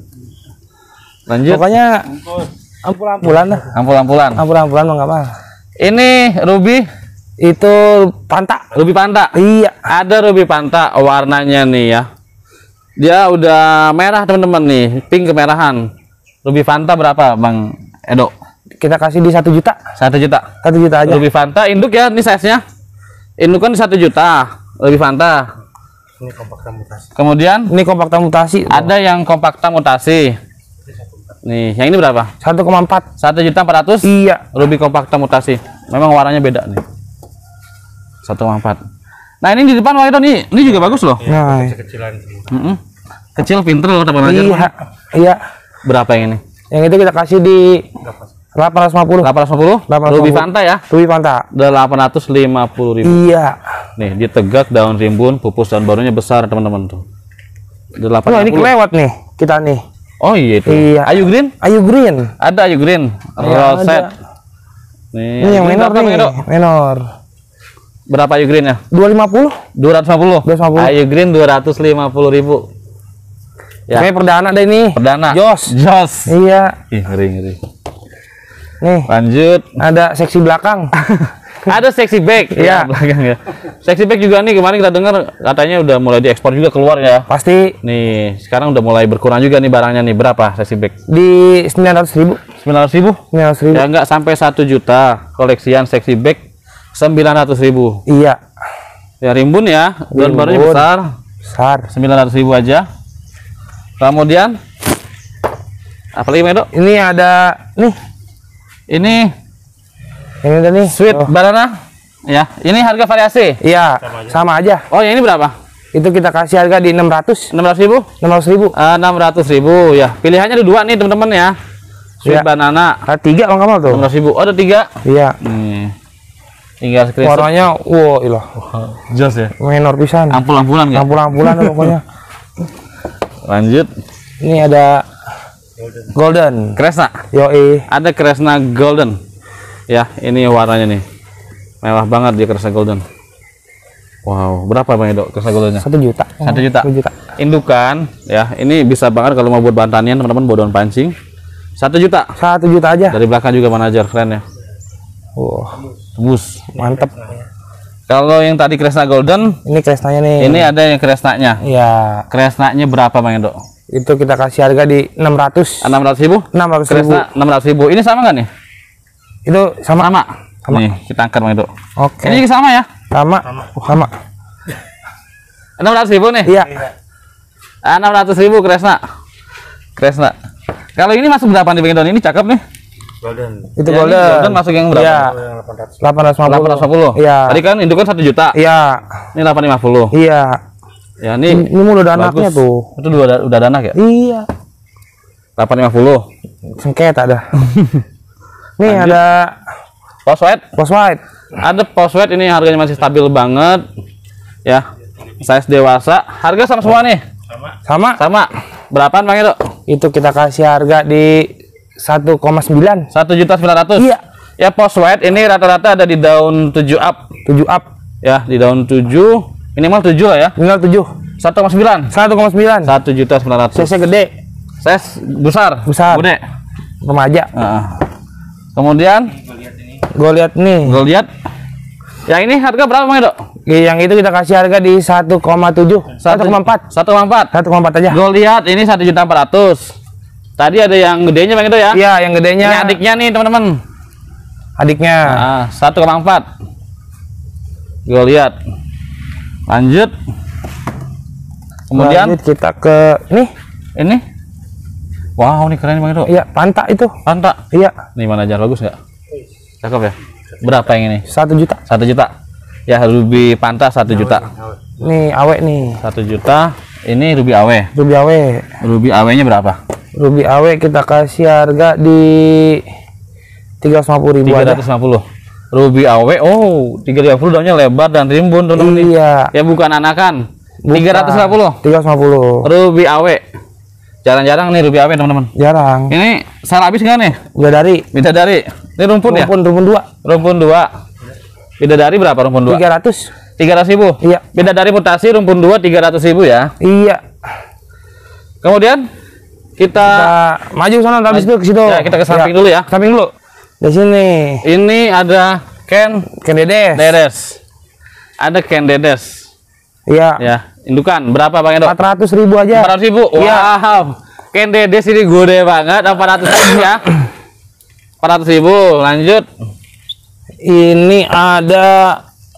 Lanjut. Pokoknya ampul-ampulan dah. Ampul-ampulan. Ampul-ampulan Bang Kamal. Ini ruby, Itu Panta. ruby panta. Iya. Ada ruby panta warnanya nih ya. Dia udah merah teman-teman nih, pink kemerahan. Ruby Fanta berapa Bang Edo? Kita kasih di satu juta. Satu juta. Satu juta aja. Ruby Fanta induk ya, ini size-nya. Indukan di satu juta. Ruby Fanta. Ini kompakta mutasi. Kemudian Ini kompakta mutasi. ada yang kompakta mutasi. Nih, yang ini berapa? satu koma empat. Satu juta empat ratus. Iya. Ruby kompakta mutasi. Memang warnanya beda nih. Satu koma empat. Nah, ini di depan Bang Edo nih, ini juga bagus loh. Nah, Mm-mm. Kecil pinter loh teman aja. iya. Iya. Berapa yang ini? Yang itu kita kasih di delapan ratus lima puluh. delapan ratus lima puluh. delapan ratus lima puluh. Ruby Fanta ya. Ruby Panta. delapan ratus lima puluh ribu. Iya. Nih, dia tegak, daun rimbun, pupus daun barunya besar teman-teman tuh. Oh, delapan ratus lima puluh. ini kelewat nih kita nih. Oh iya itu. Iya. Ayu Green? Ayu Green. Ada Ayu Green. Iya, Roset. ada. Nih, Ini yang Ayu Green menor berapa, Bang nih. Edo? Menor. Berapa Ayu Green ya? dua ratus lima puluh. dua ratus lima puluh. dua ratus lima puluh. Ayu Green dua ratus lima puluh ribu. Ya. Kayak perdana deh ini. Perdana. Jos. Jos. Iya. Ih, ngeri ngeri. Nih, Lanjut. ada seksi belakang. Ada sexy bag Iya. ya belakang ya. Sexy bag juga nih kemarin kita dengar katanya udah mulai diekspor juga keluar ya. Pasti Nih, sekarang udah mulai berkurang juga nih barangnya nih. Berapa sexy bag? di sembilan ratus ribu. sembilan ratus ribu? sembilan ratus ribu. Ya enggak sampai satu juta. Koleksian sexy bag sembilan ratus ribu. Iya. Ya rimbun ya. Daun barunya Rimbun. besar. Besar. sembilan ratus ribu aja. Kemudian apa lagi, Medo? Ini ada nih. Ini Ini ada nih. sweet Oh. banana. Ya, ini harga variasi. Iya, sama aja. Oh, yang ini berapa? Itu kita kasih harga di enam ratus. enam ratus ribu? enam ratus ribu. Eh, enam ratus ribu ya. Pilihannya ada dua nih teman-teman ya. Sweet Iya. banana Ada tiga Bang Kamal tuh. enam ratus ribu. Oh, ada tiga. Iya. Nih. Tinggal screenshot. Warnanya wow, ilah. Jos ya. Menor pisan. Ampul-ampulan nggak? Ampul-ampulan pokoknya. Lanjut. Ini ada golden. Kresna. Yoi. Ada Kresna Golden. Ya, ini warnanya nih. Mewah banget dia Kresna Golden. Wow, berapa Bang Edo Kresna Goldennya? Satu juta. Satu juta. Satu juta. Indukan, ya. Ini bisa banget kalau mau buat bahan tanian teman-teman, bawa daun pancing. Satu juta. Satu juta aja. Dari belakang juga manajer, keren ya. Wah, Tembus. mantep. Kalau yang tadi Kresna Golden, Ini kresnanya nih. ini ada yang Kresnanya. Iya. Kresnanya berapa Bang Edo? Itu kita kasih harga di enam ratus. enam ratus ribu? enam ratus ribu. Kresna enam ratus ribu. Ini sama nggak nih? Itu sama. Sama. Sama. Nih, kita angkat Bang Edo. Oke. Ini juga sama ya? Sama. Sama. enam ratus ribu nih? Iya. Ah, enam ratus ribu Kresna. Kresna. Kalau ini masuk berapa nih Bang Edo? Ini cakep nih. Itu Ya, ini golden. golden masuk yang berapa? Iya. delapan ratus lima puluh. delapan ratus lima puluh. Iya. Tadi kan indukan satu juta. Iya. Ini delapan ratus lima puluh. Iya. Ya, ini Ini mulu udah bagus. anaknya tuh. Itu udah ada, udah ada anak ya? Iya. delapan ratus lima puluh. Sengketa ada. Nih Lanjut. ada Post white. post white. Ada post white ini harganya masih stabil banget. Ya. Size dewasa. Harga sama semua nih. Sama. Sama. Berapaan Bang Edo? Itu kita kasih harga di satu koma sembilan. satu juta sembilan ratus. Iya. Ya, post white ini rata-rata ada di daun tujuh up. tujuh up. Ya, di daun tujuh, minimal tujuh lah ya. Minimal tujuh. satu koma sembilan. satu koma sembilan. satu juta sembilan ratus. Size gede. Size besar. Besar. Gede. Remaja. Heeh. Kemudian Gue lihat nih. gue lihat yang ini harga berapa Bang Edo? Yang itu kita kasih harga di satu koma tujuh. satu koma empat. satu koma empat. satu koma empat aja. Gue lihat ini satu juta empat ratus. Tadi ada yang gedenya Bang Edo ya? Iya, yang gedenya. Ini adiknya nih teman-teman. Adiknya. Ah, satu koma empat. Gue lihat. Lanjut. Kemudian Lanjut kita ke nih. ini. Wow, ini keren Bang Edo. Iya, pantak itu. Mantap. Iya, Nih mana aja bagus nggak? Cakep ya. Berapa yang ini? satu juta. Satu juta. Ya, ruby pantas satu juta. Nih, awet nih. Satu juta. Ini ruby awe. Ruby awe. Ruby awenya berapa? Ruby awe kita kasih harga di tiga ratus lima puluh ribu Tiga aja. ratus lima puluh. Ruby awe. Oh, tiga ratus lima puluh daunnya lebar dan rimbun tuh nih. Iya. Ya bukan anakan. Tiga ratus lima puluh. tiga ratus lima puluh. Ruby awe. Jarang-jarang nih ruby awe teman-teman. Jarang. Ini salah habis nggak nih? Bidadari. Bidadari. Ini rumpun ya? Rumpun rumpun dua. Rumpun dua. Bidadari berapa rumpun dua? tiga ratus. Tiga ratus ribu. Iya. Bidadari mutasi rumpun dua tiga ratus ribu ya. Iya. Kemudian kita, Kita maju sana habis itu ke situ. ya, kita ke samping Iya. dulu ya. Samping dulu. Di sini. Ini ada Ken Ken Dedes. Dedes. Ada Ken Dedes. Iya. Ya, indukan berapa Bang Edo? empat ratus ribu aja. empat ratus ribu. Iya. Wow. Ken Dedes ini gede banget. empat ratus ribu ya. empat ratus ribu. Lanjut. Ini ada.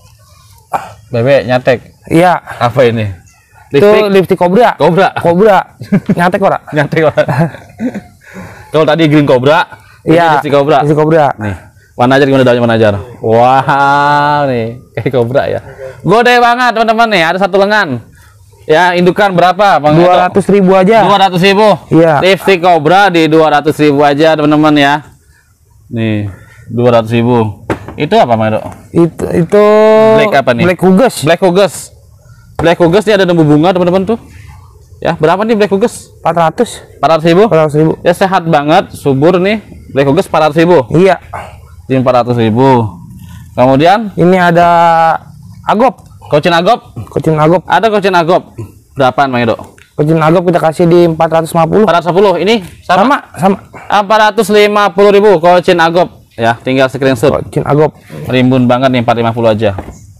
Bebek nyatek. Iya. Apa ini? Itu Lipstick lipstick kobra. Cobra. Kobra. Nyatek ora? Nyatek orang. Kalau tadi green cobra, ini Iya. lipstick cobra. Lipstick kobra. Nih, manajer gimana daunnya manajer? Wow, nih kayak kobra ya. Gede banget teman-teman nih, ada satu lengan. Ya, indukan berapa Bang Edo? dua ratus ribu aja. dua ratus ribu. Iya. Lipstick cobra di dua ratus ribu aja teman-teman ya. Nih, dua ratus ribu. Itu apa Bang Edo? Itu itu Black apa nih? Black Hugus. Black Hugus. Black Hugus ini ada lembu bunga teman-teman tuh. Ya, berapa nih Black Hugus? empat ratus. empat ratus ribu. empat ratus ribu. Ya, sehat banget, subur nih. Black Hugus empat ratus ribu. Iya. Di empat ratus ribu. Kemudian Ini ada agop. Kocin Agop. Kucing agop. Ada Kocin Agop. Berapaan Bang Edo? Kucing agop kita kasih di empat ratus lima puluh. empat ratus sepuluh. Ini sama. Sama, sama. empat ratus lima puluh ribu Kocin Agop. Ya, tinggal screenshot. Kocin Agop. Rimbun banget nih, empat ratus lima puluh aja.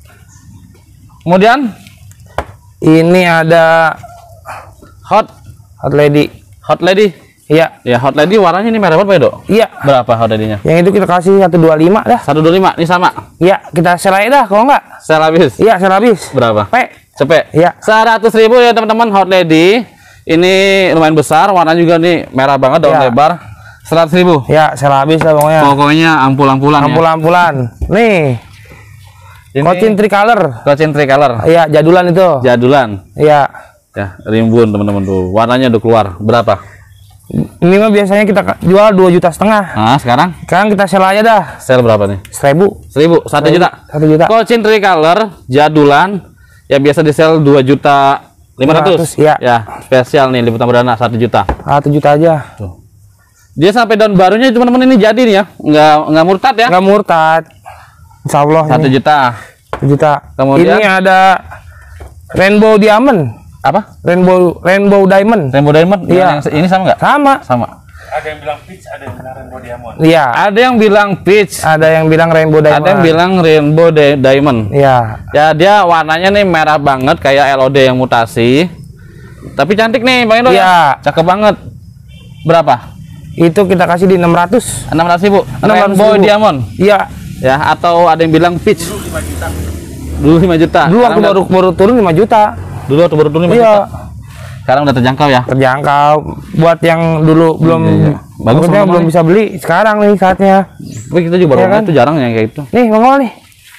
Kemudian ini ada hot Hot Lady. hot lady. Iya. Ya, hot lady warnanya ini merah apa ya, Dok? Iya. Berapa hot lady-nya? Yang itu kita kasih seratus dua puluh lima dah. seratus dua puluh lima. Ini sama. Iya, kita sel aja dah kalau enggak. Sel habis. Iya, sel habis. Berapa? P. Cepet. Iya. seratus ribu ya, teman-teman. Hot lady. Ini lumayan besar, warna juga nih merah banget, daun Iya. lebar. seratus ribu. Ya, sel habis lah pokoknya. Pokoknya ampul-ampulan ya. Ampul-ampulan. Nih. Ini Kocin tricolor. Kocin tricolor. Iya, jadulan itu. Jadulan. Iya. Ya, rimbun teman-teman tuh. Warnanya udah keluar. Berapa? Ini mah biasanya kita jual dua juta setengah. Nah, sekarang Sekarang kita sel aja dah. sel berapa nih? Seribu. Seribu, satu juta. Satu juta. Kocin tricolor jadulan yang biasa di sel dua juta lima ratus. Iya. Ya, spesial nih liputan perdana satu juta. Satu juta aja. Tuh. Dia sampai daun barunya teman-teman ini jadi nih ya. Nggak nggak murtad ya. Nggak murtad. Insya Allah. Satu juta. Satu juta. Kemudian? Ini ada Rainbow Diamond. Apa? Rainbow Rainbow Diamond. Rainbow diamond. Iya. Yang ini sama nggak? Sama. Sama. Ada yang bilang peach, ada yang bilang rainbow diamond. Iya. Ada yang bilang peach. Ada yang bilang Rainbow Diamond. Ada yang bilang rainbow di- diamond. Iya. Ya, dia warnanya nih merah banget kayak L O D yang mutasi. Tapi cantik nih, Bang Indo. Iya. Ya? Cakep banget. Berapa? Itu kita kasih di enam ratus. enam ratus ribu. enam ratus Rainbow ribu. diamond. Iya. Ya, atau ada yang bilang peach. Dulu lima juta. Dulu lima juta. Dulu waktu Sekarang baru udah- baru turun lima juta. dulu waktu baru turun lima Iya. juta. Sekarang udah terjangkau ya. Terjangkau buat yang dulu belum Iya, iya. Bagus, maksudnya Bang belum Mol bisa beli, sekarang nih saatnya. Tapi kita juga baru Iya ngeliat kan? tuh jarang yang kayak itu. Nih, Mongol nih.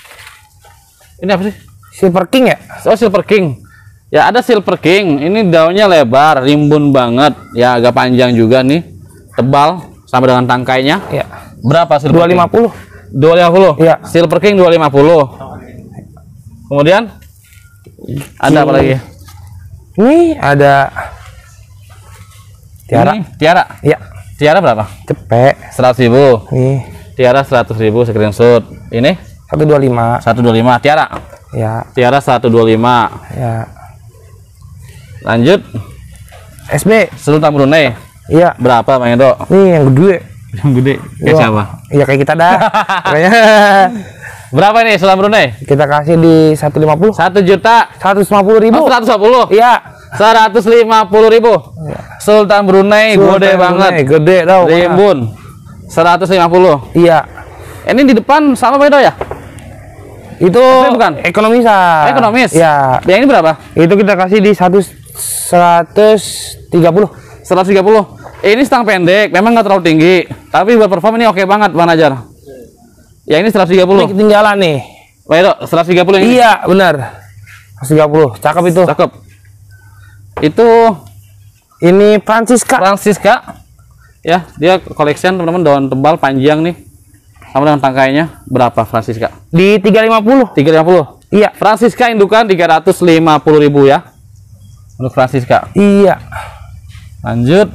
Ini apa sih? Silver King ya? Oh, Silver King. Ya, ada Silver King. Ini daunnya lebar, rimbun banget. Ya, agak panjang juga nih. Tebal sama dengan tangkainya. Iya. Berapa Silver dua ratus lima puluh. King? dua ratus lima puluh. Iya. Silver King dua ratus lima puluh. Kemudian ada apa lagi? Nih ada Tiara. Ini, Tiara. Iya. Tiara berapa? Cepet. seratus ribu. Nih, Tiara seratus ribu screenshot. Ini seratus dua puluh lima. seratus dua puluh lima. Tiara. Ya, Tiara seratus dua puluh lima. ya. Lanjut. S B. Sultan Brunei. Iya. Berapa, Bang Edo? Nih yang gede. Yang gede. Kayak Wah. siapa? Iya kayak kita dah. Kayaknya Berapa nih Sultan Brunei? kita kasih di seratus lima puluh. satu juta. seratus lima puluh ribu. Oh, seratus lima puluh. Iya. seratus lima puluh ribu. Sultan Brunei Sultan gede Brunei, banget. Gede tau. Rimbun. seratus lima puluh. Iya. Ini di depan sama Bang Edo ya? Itu Tapi bukan? ekonomisan. Ekonomis. Iya. Yang ini berapa? Itu kita kasih di seratus seratus tiga puluh. seratus tiga puluh. Ini stang pendek, memang nggak terlalu tinggi, tapi buat perform ini oke banget, Bang Najar. Yang ini seratus tiga Ini puluh. ketinggalan nih. Bang Edo, seratus tiga puluh yang ini. Iya, benar. seratus tiga puluh. Cakep itu. Cakep. Itu Ini Francisca. Francisca. Ya, dia collection teman-teman, daun tebal panjang nih. Sama dengan tangkainya. Berapa Francisca? Di tiga ratus lima puluh. tiga ratus lima puluh. Iya. Francisca indukan tiga ratus lima puluh ribu ya. Untuk Francisca. Iya. Lanjut.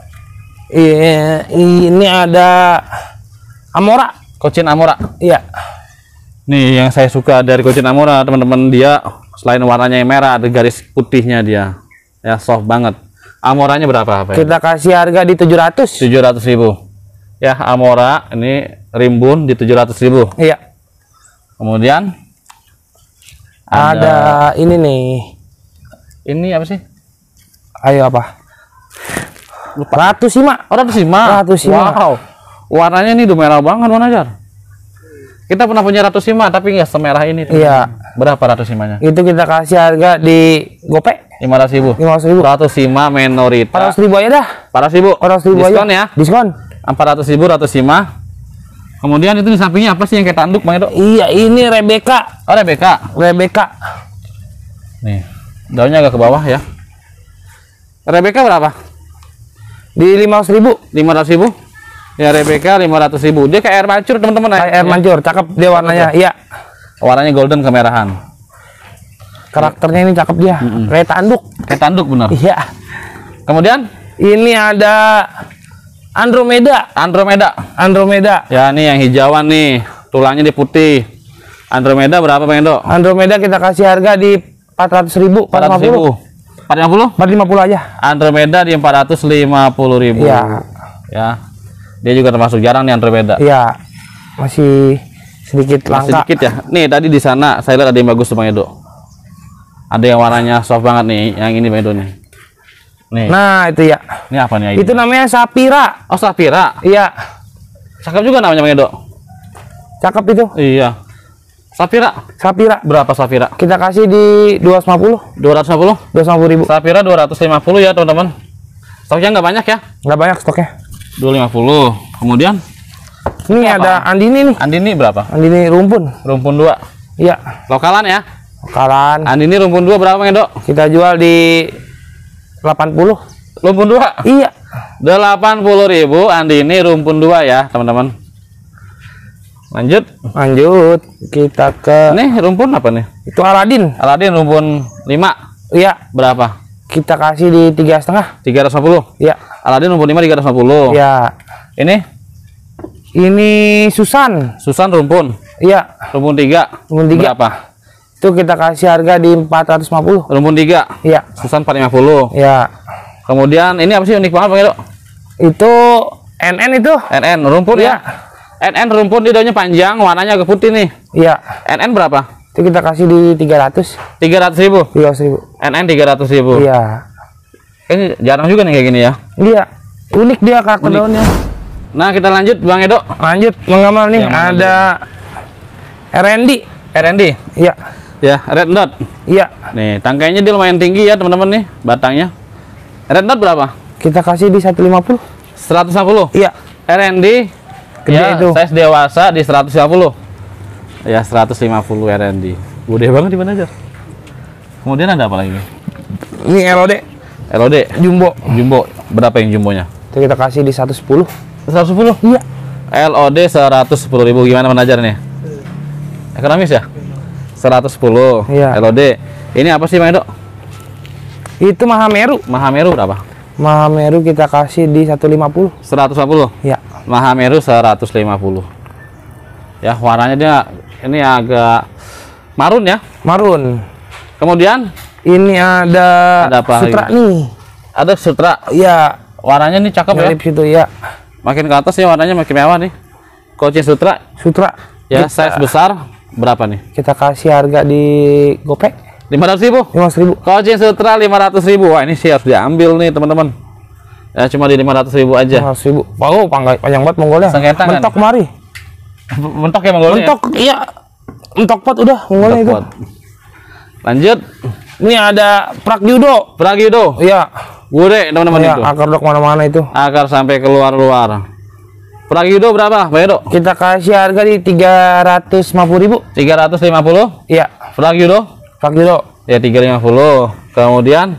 Iya, ini ada Amora. Kocin Amora. Iya. Nih yang saya suka dari Kocin Amora, teman-teman, dia selain warnanya yang merah, ada garis putihnya dia. Ya, soft banget. Amoranya berapa, Pak? Kita kasih harga di tujuh ratus. tujuh ratus ribu. Ya, Amora ini rimbun di tujuh ratus ribu. Iya. Kemudian Ada, ada, ini nih. ini apa sih? Ayo apa? Lupa. Ratu Sima. Oh, ratus lima. ratus lima. Wow. Warnanya ini udah merah banget, Bang Najar. Kita pernah punya ratus lima tapi nggak semerah ini. teman-teman. Iya. Berapa ratus lima-nya? Itu kita kasih harga di Gope lima ratus ribu. lima ratus ribu. ratus lima empat Menorita. ratus ribu aja dah. empat ratus ribu. empat ratus ribu Diskon aja. ya. Diskon. empat ratus ribu ratus lima. Kemudian itu di sampingnya apa sih yang kayak tanduk, Bang Edo? Iya, ini Rebecca. Oh, Rebecca. Rebecca. Nih, daunnya agak ke bawah ya. Rebecca berapa? Di lima ratus ribu. lima ratus ribu. Ya, Rebecca lima ratus ribu. Dia kayak air mancur, teman-teman. Kayak air Ya. mancur, cakep dia warnanya. Iya. Warnanya golden kemerahan. Karakternya ini cakep dia. Kayak tanduk. Kayak tanduk bener. Iya. Kemudian Ini ada Andromeda. Andromeda. Andromeda. Ya, nih yang hijauan nih. Tulangnya di putih. Andromeda berapa, Bang Edo? Andromeda kita kasih harga di empat ratus ribu. empat ratus ribu. empat ratus lima puluh? empat ratus lima puluh aja. Andromeda di empat ratus lima puluh ribu. Iya. Ya. Dia juga termasuk jarang nih Andromeda. Iya. masih sedikit Masih langka. dikit ya. Nih tadi di sana saya lihat ada yang bagus tuh Bang Edo. Ada yang warnanya soft banget nih, yang ini Bang Edo nih. Nih. Nah, itu ya. Ini apa nih? Itu namanya Sapira. Oh, Sapira. Iya. Cakep juga namanya Bang Edo. Cakep itu. Iya. Sapira. Sapira. Berapa Sapira? Kita kasih di dua ratus lima puluh. dua ratus lima puluh. dua ratus lima puluh ribu. Sapira dua ratus lima puluh ya, teman-teman. Stoknya nggak banyak ya? Nggak banyak stoknya. dua ratus lima puluh. Kemudian Ini Ini ada apa? Andini nih. Andini berapa? Andini rumpun. Rumpun dua. Iya. Lokalan ya. Lokalan. Andini rumpun dua berapa Bang Edo? Kita jual di delapan puluh. Rumpun dua. Iya. delapan puluh ribu Andini rumpun dua ya, teman-teman. Lanjut. Lanjut. Kita ke Nih rumpun apa nih? itu Aladin. Aladin rumpun lima. Iya. Berapa? Kita kasih di tiga setengah. tiga ratus lima puluh. Iya. Aladin rumpun lima tiga ratus lima puluh. Iya. Ini Ini Susan. Susan rumpun. Iya. Rumpun tiga. Rumpun tiga. Berapa? Itu kita kasih harga di empat ratus lima puluh. Rumpun tiga. Iya. Susan empat ratus lima puluh. Iya. Kemudian ini apa sih unik banget Bang Edo? Itu N N itu. N N rumpun Iya. ya. N N rumpun di daunnya panjang, warnanya agak putih nih. Iya. N N berapa? Itu kita kasih di tiga ratus. tiga ratus ribu. tiga ratus ribu. N N tiga ratus ribu. Iya. Ini jarang juga nih kayak gini ya. Iya. Unik dia karakter Unik. daunnya. Nah, kita lanjut Bang Edo. Lanjut mengamal nih Yang mana ada R and D. R and D. Iya. Ya, red dot. Iya. Nih, tangkainya dia lumayan tinggi ya, teman-teman nih, batangnya. Red dot berapa? Kita kasih di seratus lima puluh. seratus lima puluh. Iya. R and D Gede ya, itu. size dewasa di seratus lima puluh. Ya, seratus lima puluh R and D. Gede banget di mana aja. Kemudian ada apa lagi? Ini L O D L O D jumbo. jumbo. Berapa yang jumbonya? Itu kita kasih di seratus sepuluh. seratus sepuluh. Iya. L O D seratus sepuluh ribu. Gimana menajar nih? Ekonomis ya? seratus sepuluh. Iya. L O D. Ini apa sih Bang Edo? Itu Mahameru. Mahameru berapa? Mahameru kita kasih di seratus lima puluh. seratus lima puluh. Iya. Mahameru seratus lima puluh. Ya, warnanya dia ini agak marun ya. Marun. Kemudian Ini ada, Ada apa sutra lagi? nih. ada sutra. Iya. Warnanya nih cakep ya. Mirip situ ya. Makin ke atas ya warnanya makin mewah nih. Koci sutra Sutra. ya, Kita- size besar berapa nih? Kita kasih harga di gopek lima ratus ribu. lima ratus ribu. Koci sutra lima ratus ribu. Wah, ini sih harus diambil nih, teman-teman. Ya, cuma di lima ratus ribu aja. lima ratus ribu. Oh, panjang, panjang banget monggolnya. Sengketa kan Mentok nih? kemari. Mentok ya menggolnya. Mentok, iya. Mentok pot udah monggolnya itu. Lanjut. Ini ada prak judo. Pragido. Iya. Gede, teman-teman Iya, itu. akar dok mana-mana itu. Akar sampai keluar-luar. Pragido berapa, Bang Edo? Kita kasih harga di tiga ratus lima puluh ribu. tiga ratus lima puluh. Iya. Pragido Prak judo. ya tiga ratus lima puluh. Kemudian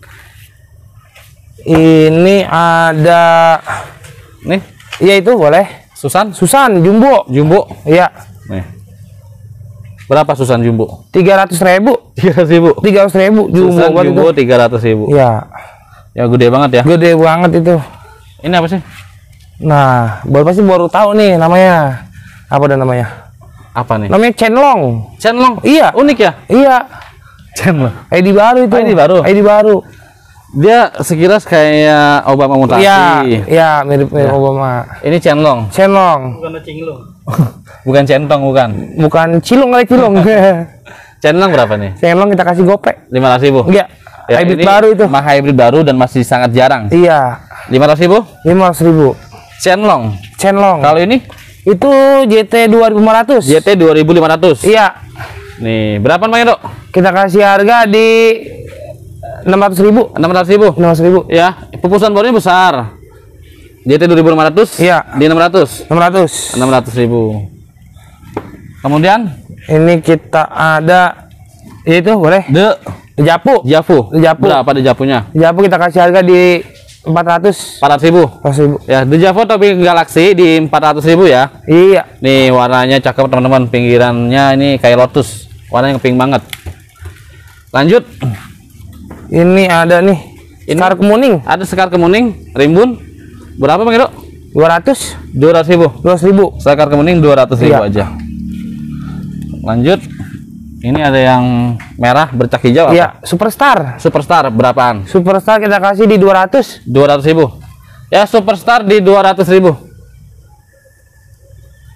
Ini ada, nih iya itu boleh. Susan Susan jumbo. jumbo. Iya. Nih. Berapa Susan jumbo? tiga ratus ribu. tiga ratus ribu. tiga ratus ribu jumbo Susan buat jumbo itu. tiga ratus ribu. Iya. Ya gede banget ya. Gede banget itu. Ini apa sih? Nah, baru pasti baru tahu nih namanya. Apa dan namanya? Apa nih? Namanya Chenlong. Chenlong. Iya. Unik ya? Iya. Chenlong. I D baru itu. I D baru? I D baru. Dia sekilas kayak Obama mutasi. Iya. Iya, mirip mirip Ya. Obama. Ini Chenlong. Chenlong. Bukan centong, bukan. Bukan cilung kali cilung. Chenlong berapa nih? Chenlong kita kasih gopek. lima ratus ribu. Iya. Ya, Hybrid ini baru itu. mah hybrid baru dan masih sangat jarang. Iya. lima ratus ribu. lima ratus ribu. Chenlong. Chenlong. Kalau ini Itu J T dua ribu lima ratus. J T dua ribu lima ratus. Iya. Nih, berapa Bang Edo? Kita kasih harga di enam ratus ribu. enam ratus ribu. enam ratus ribu. Ya, pupusan barunya besar. J T dua ribu lima ratus. Iya. Di enam ratus. enam ratus. enam ratus ribu. Kemudian Ini kita ada itu boleh. The Di Japu. Javu. The Javu. Berapa The Javunya? Di Japu kita kasih harga di empat ratus. empat ratus ribu. empat ratus ribu. Ya, The Javu tapi Galaxy di empat ratus ribu ya. Iya. Nih warnanya cakep teman-teman, pinggirannya ini kayak lotus, warnanya pink banget. Lanjut, Ini ada nih. Ini- Sekar kemuning. ada sekar kemuning, rimbun, berapa Bang Edo? dua ratus. dua ratus ribu. dua ratus ribu. Sekar kemuning dua ratus ribu Iya. aja. Lanjut, ini ada yang merah bercak hijau. Apa? Iya, Superstar. Superstar berapaan? Superstar kita kasih di dua ratus. dua ratus ribu. Ya, Superstar di dua ratus ribu.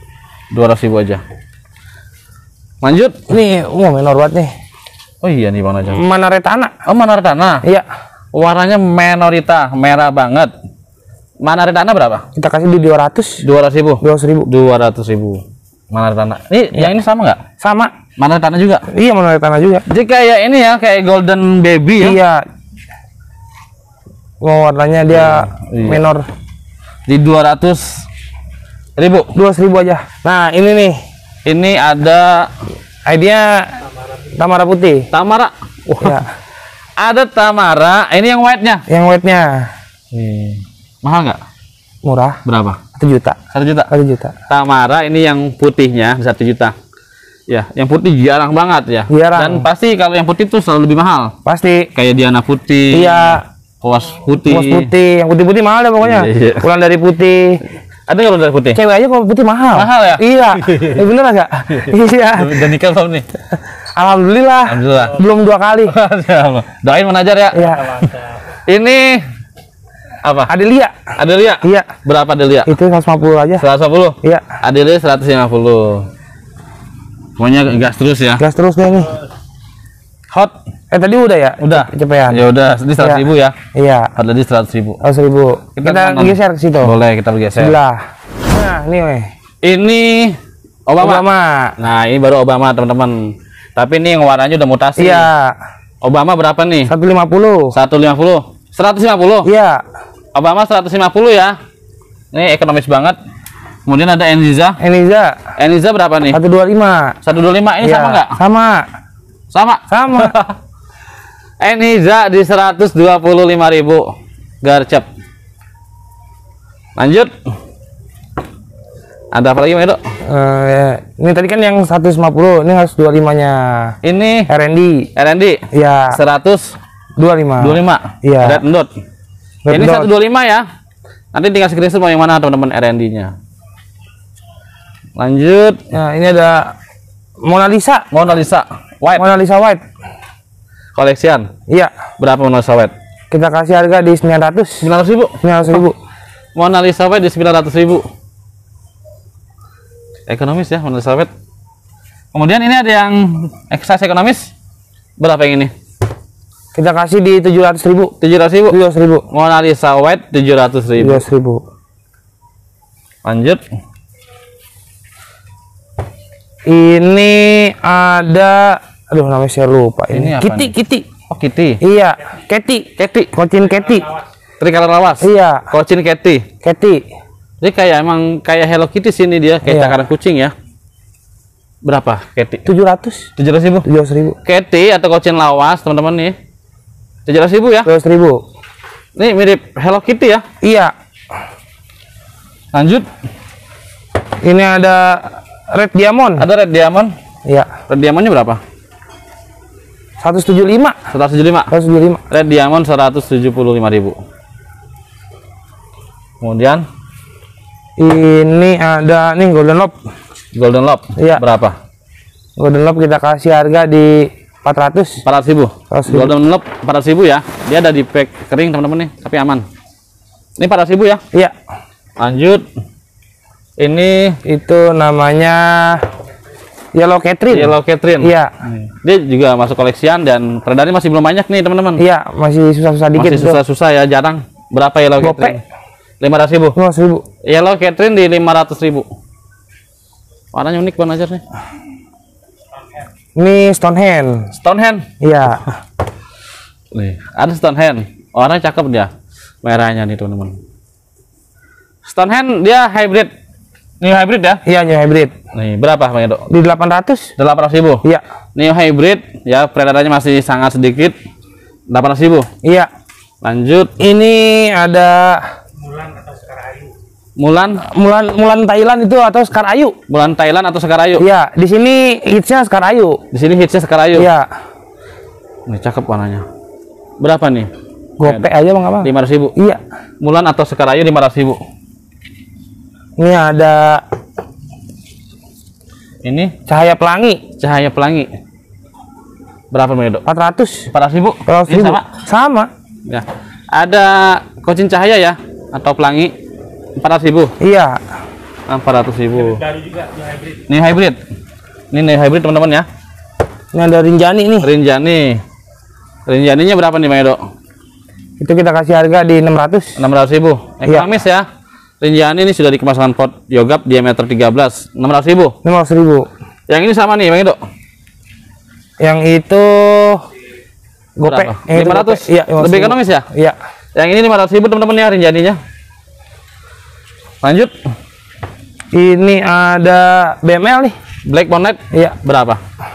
dua ratus ribu aja. Lanjut. Nih, wah menor banget nih. Oh iya nih Bang Najam. Manaretana. Oh, Manaretana. Iya. Warnanya menorita, merah banget. Manaretana berapa? Kita kasih di dua ratus. dua ratus ribu. dua ratus ribu. dua ratus ribu. Manaretana. Ini Iya. yang ini sama nggak? Sama. Manaretana juga. Iya, Manaretana juga. Jadi kayak ini ya, kayak golden baby ya. Iya. Wah, warnanya dia Iya. menor. Di dua ratus ribu. dua ratus ribu aja. Nah, ini nih. Ini ada Idenya Tamara putih. Tamara. Wah, Ya. ada Tamara. Ini yang white-nya. Yang white-nya Mahal nggak? murah, Berapa? satu juta. Satu juta. satu juta. Tamara ini yang putihnya satu juta. Ya, yang putih jarang banget ya. Jarang. Dan pasti kalau yang putih tuh selalu lebih mahal. Pasti. Kayak Diana putih. Iya. Kuas putih. Kuas putih, yang putih-putih mahal deh pokoknya. Iya. Pulang dari putih. Ada kalau dari putih? Cewek aja kalau putih mahal. Mahal ya? Iya. Eh, bener agak? Iya. Udah nikah belum nih? Alhamdulillah. Alhamdulillah. Belum dua kali. Doain menajar ya. Iya. Ini apa? Adelia. Adelia. Iya. Berapa Adelia? Itu seratus lima puluh aja. seratus lima puluh. Iya. Adelia seratus lima puluh. Pokoknya gas terus ya. Gas terus deh nih. Hot. Eh tadi udah ya? Udah. Kecapean. Ya udah, ini seratus Iya. ribu ya. Iya. Hot tadi seratus ribu. seratus ribu. Kita Kita, nonton. geser ke situ. Boleh kita bergeser. Sebelah. Nah, nih weh. Ini Obama. Obama. Nah, ini baru Obama teman-teman. Tapi ini yang warnanya udah mutasi. Iya. Obama berapa nih? seratus lima puluh. seratus lima puluh. seratus lima puluh. Iya. Obama seratus lima puluh ya. Ini ekonomis banget. Kemudian ada Enziza. Eniza Enziza berapa nih? seratus dua puluh lima. seratus dua puluh lima. Ini Iya. sama nggak? Sama. Sama. Sama. Enziza di seratus dua puluh lima ribu. Garcep. Lanjut. Ada apa lagi, Mas Edo? Eh, ini tadi kan yang seratus lima puluh, ini harus dua puluh lima nya. Ini R and D. R and D. Iya. seratus dua puluh lima. dua puluh lima. Iya. Red Dot. Red Ini Dot. seratus dua puluh lima ya. Nanti tinggal screenshot mau yang mana teman-teman R and D-nya. Lanjut. Nah, ini ada Mona Lisa. Mona Lisa White. Mona Lisa White. Koleksian. Iya. Berapa Mona Lisa White? Kita kasih harga di sembilan ratus. sembilan ratus ribu. sembilan ratus ribu. Mona Lisa White di sembilan ratus ribu. Ekonomis ya Mona Lisa White. Kemudian ini ada yang ekstras ekonomis. Berapa yang ini? Kita kasih di tujuh ratus ribu. tujuh ratus ribu. tujuh ratus ribu. Mona Lisa White tujuh ratus tujuh ribu. ratus ribu. Lanjut. Ini ada, aduh namanya saya lupa Ini ini. apa Kitty, nih? Kitty. Oh, Kitty. Iya, Kitty. Kitty. Kocin Kitty. Tricolor lawas. Iya, Kocin Kitty. Kitty. Jadi kayak emang kayak Hello Kitty sini dia, kayak Iya. cakaran kucing ya. Berapa Kitty? tujuh ratus. tujuh ratus ribu. tujuh ratus ribu. Kitty atau kocin lawas teman-teman nih. tujuh ratus ribu ya. tujuh ratus ribu. Ini mirip Hello Kitty ya. Iya. Lanjut. Ini ada Red Diamond. Ada Red Diamond. Iya. Red Diamondnya berapa? seratus tujuh puluh lima. seratus tujuh puluh lima. seratus tujuh puluh lima. Red Diamond seratus tujuh puluh lima ribu. Kemudian Ini ada nih Golden Lob. Golden Lob. Iya. Berapa? Golden Lob kita kasih harga di empat ratus. empat ratus ribu. empat ratus ribu. Golden Lob empat ratus ribu ya. Dia ada di pack kering teman-teman nih, tapi aman. Ini empat ratus ribu ya. Iya. Lanjut. Ini Itu namanya Yellow Catherine. Yellow Catherine. Iya. Dia juga masuk koleksian dan peredarannya masih belum banyak nih teman-teman. Iya, masih susah-susah dikit. Masih susah-susah ya, jarang. Berapa Yellow Gope. Catherine? lima ratus ribu. lima ratus ribu. Yellow Catherine di lima ratus ribu. Warnanya unik Bang Najar nih. Ini Stonehenge. Stonehenge. Iya. Nih, ada Stonehenge. Warnanya cakep dia. Merahnya nih teman-teman. Stonehenge dia hybrid. New hybrid ya. Iya, new hybrid. Nih, berapa Bang Edo? Di delapan ratus. delapan ratus ribu. Iya. New hybrid ya, peredarannya masih sangat sedikit. delapan ratus ribu. Iya. Lanjut. Ini ada Mulan, Mulan Mulan Thailand itu atau Sekar Ayu. Mulan Thailand atau Sekar Ayu? Iya, di sini hitsnya Sekar Ayu. Di sini hitsnya Sekar Ayu. Iya. Nih, cakep warnanya. Berapa nih? Gope aja Bang apa? lima ratus ribu. Iya. Mulan atau Sekar Ayu lima ratus ribu. Ini ada Ini Cahaya Pelangi Cahaya Pelangi. Berapa Bang Edo? empat ratus. empat ratus ribu. empat ratus Ini ribu. sama. Sama. Ya. Ada Kocin Cahaya ya atau Pelangi empat ratus ribu. Iya. empat ratus ribu. Baru juga di hybrid. Ini hybrid. Ini nih hybrid teman-teman ya. Ini ada Rinjani nih. Rinjani. Rinjaninya berapa nih Bang Edo? Itu kita kasih harga di enam ratus. enam ratus ribu. Ekonomis Iya. ya. Rinjani ini sudah dikemas dengan pot yogap diameter tiga belas. enam ratus ribu. enam ratus ribu. Yang ini sama nih Bang Edo. Yang itu gope. Berapa? Yang itu lima ratus. gope. Iya, lima ratus Lebih ribu. ekonomis ya? Iya. Yang ini lima ratus ribu teman-teman ya Rinjaninya. Lanjut. Ini ada B M L nih. Black bonnet Iya, berapa?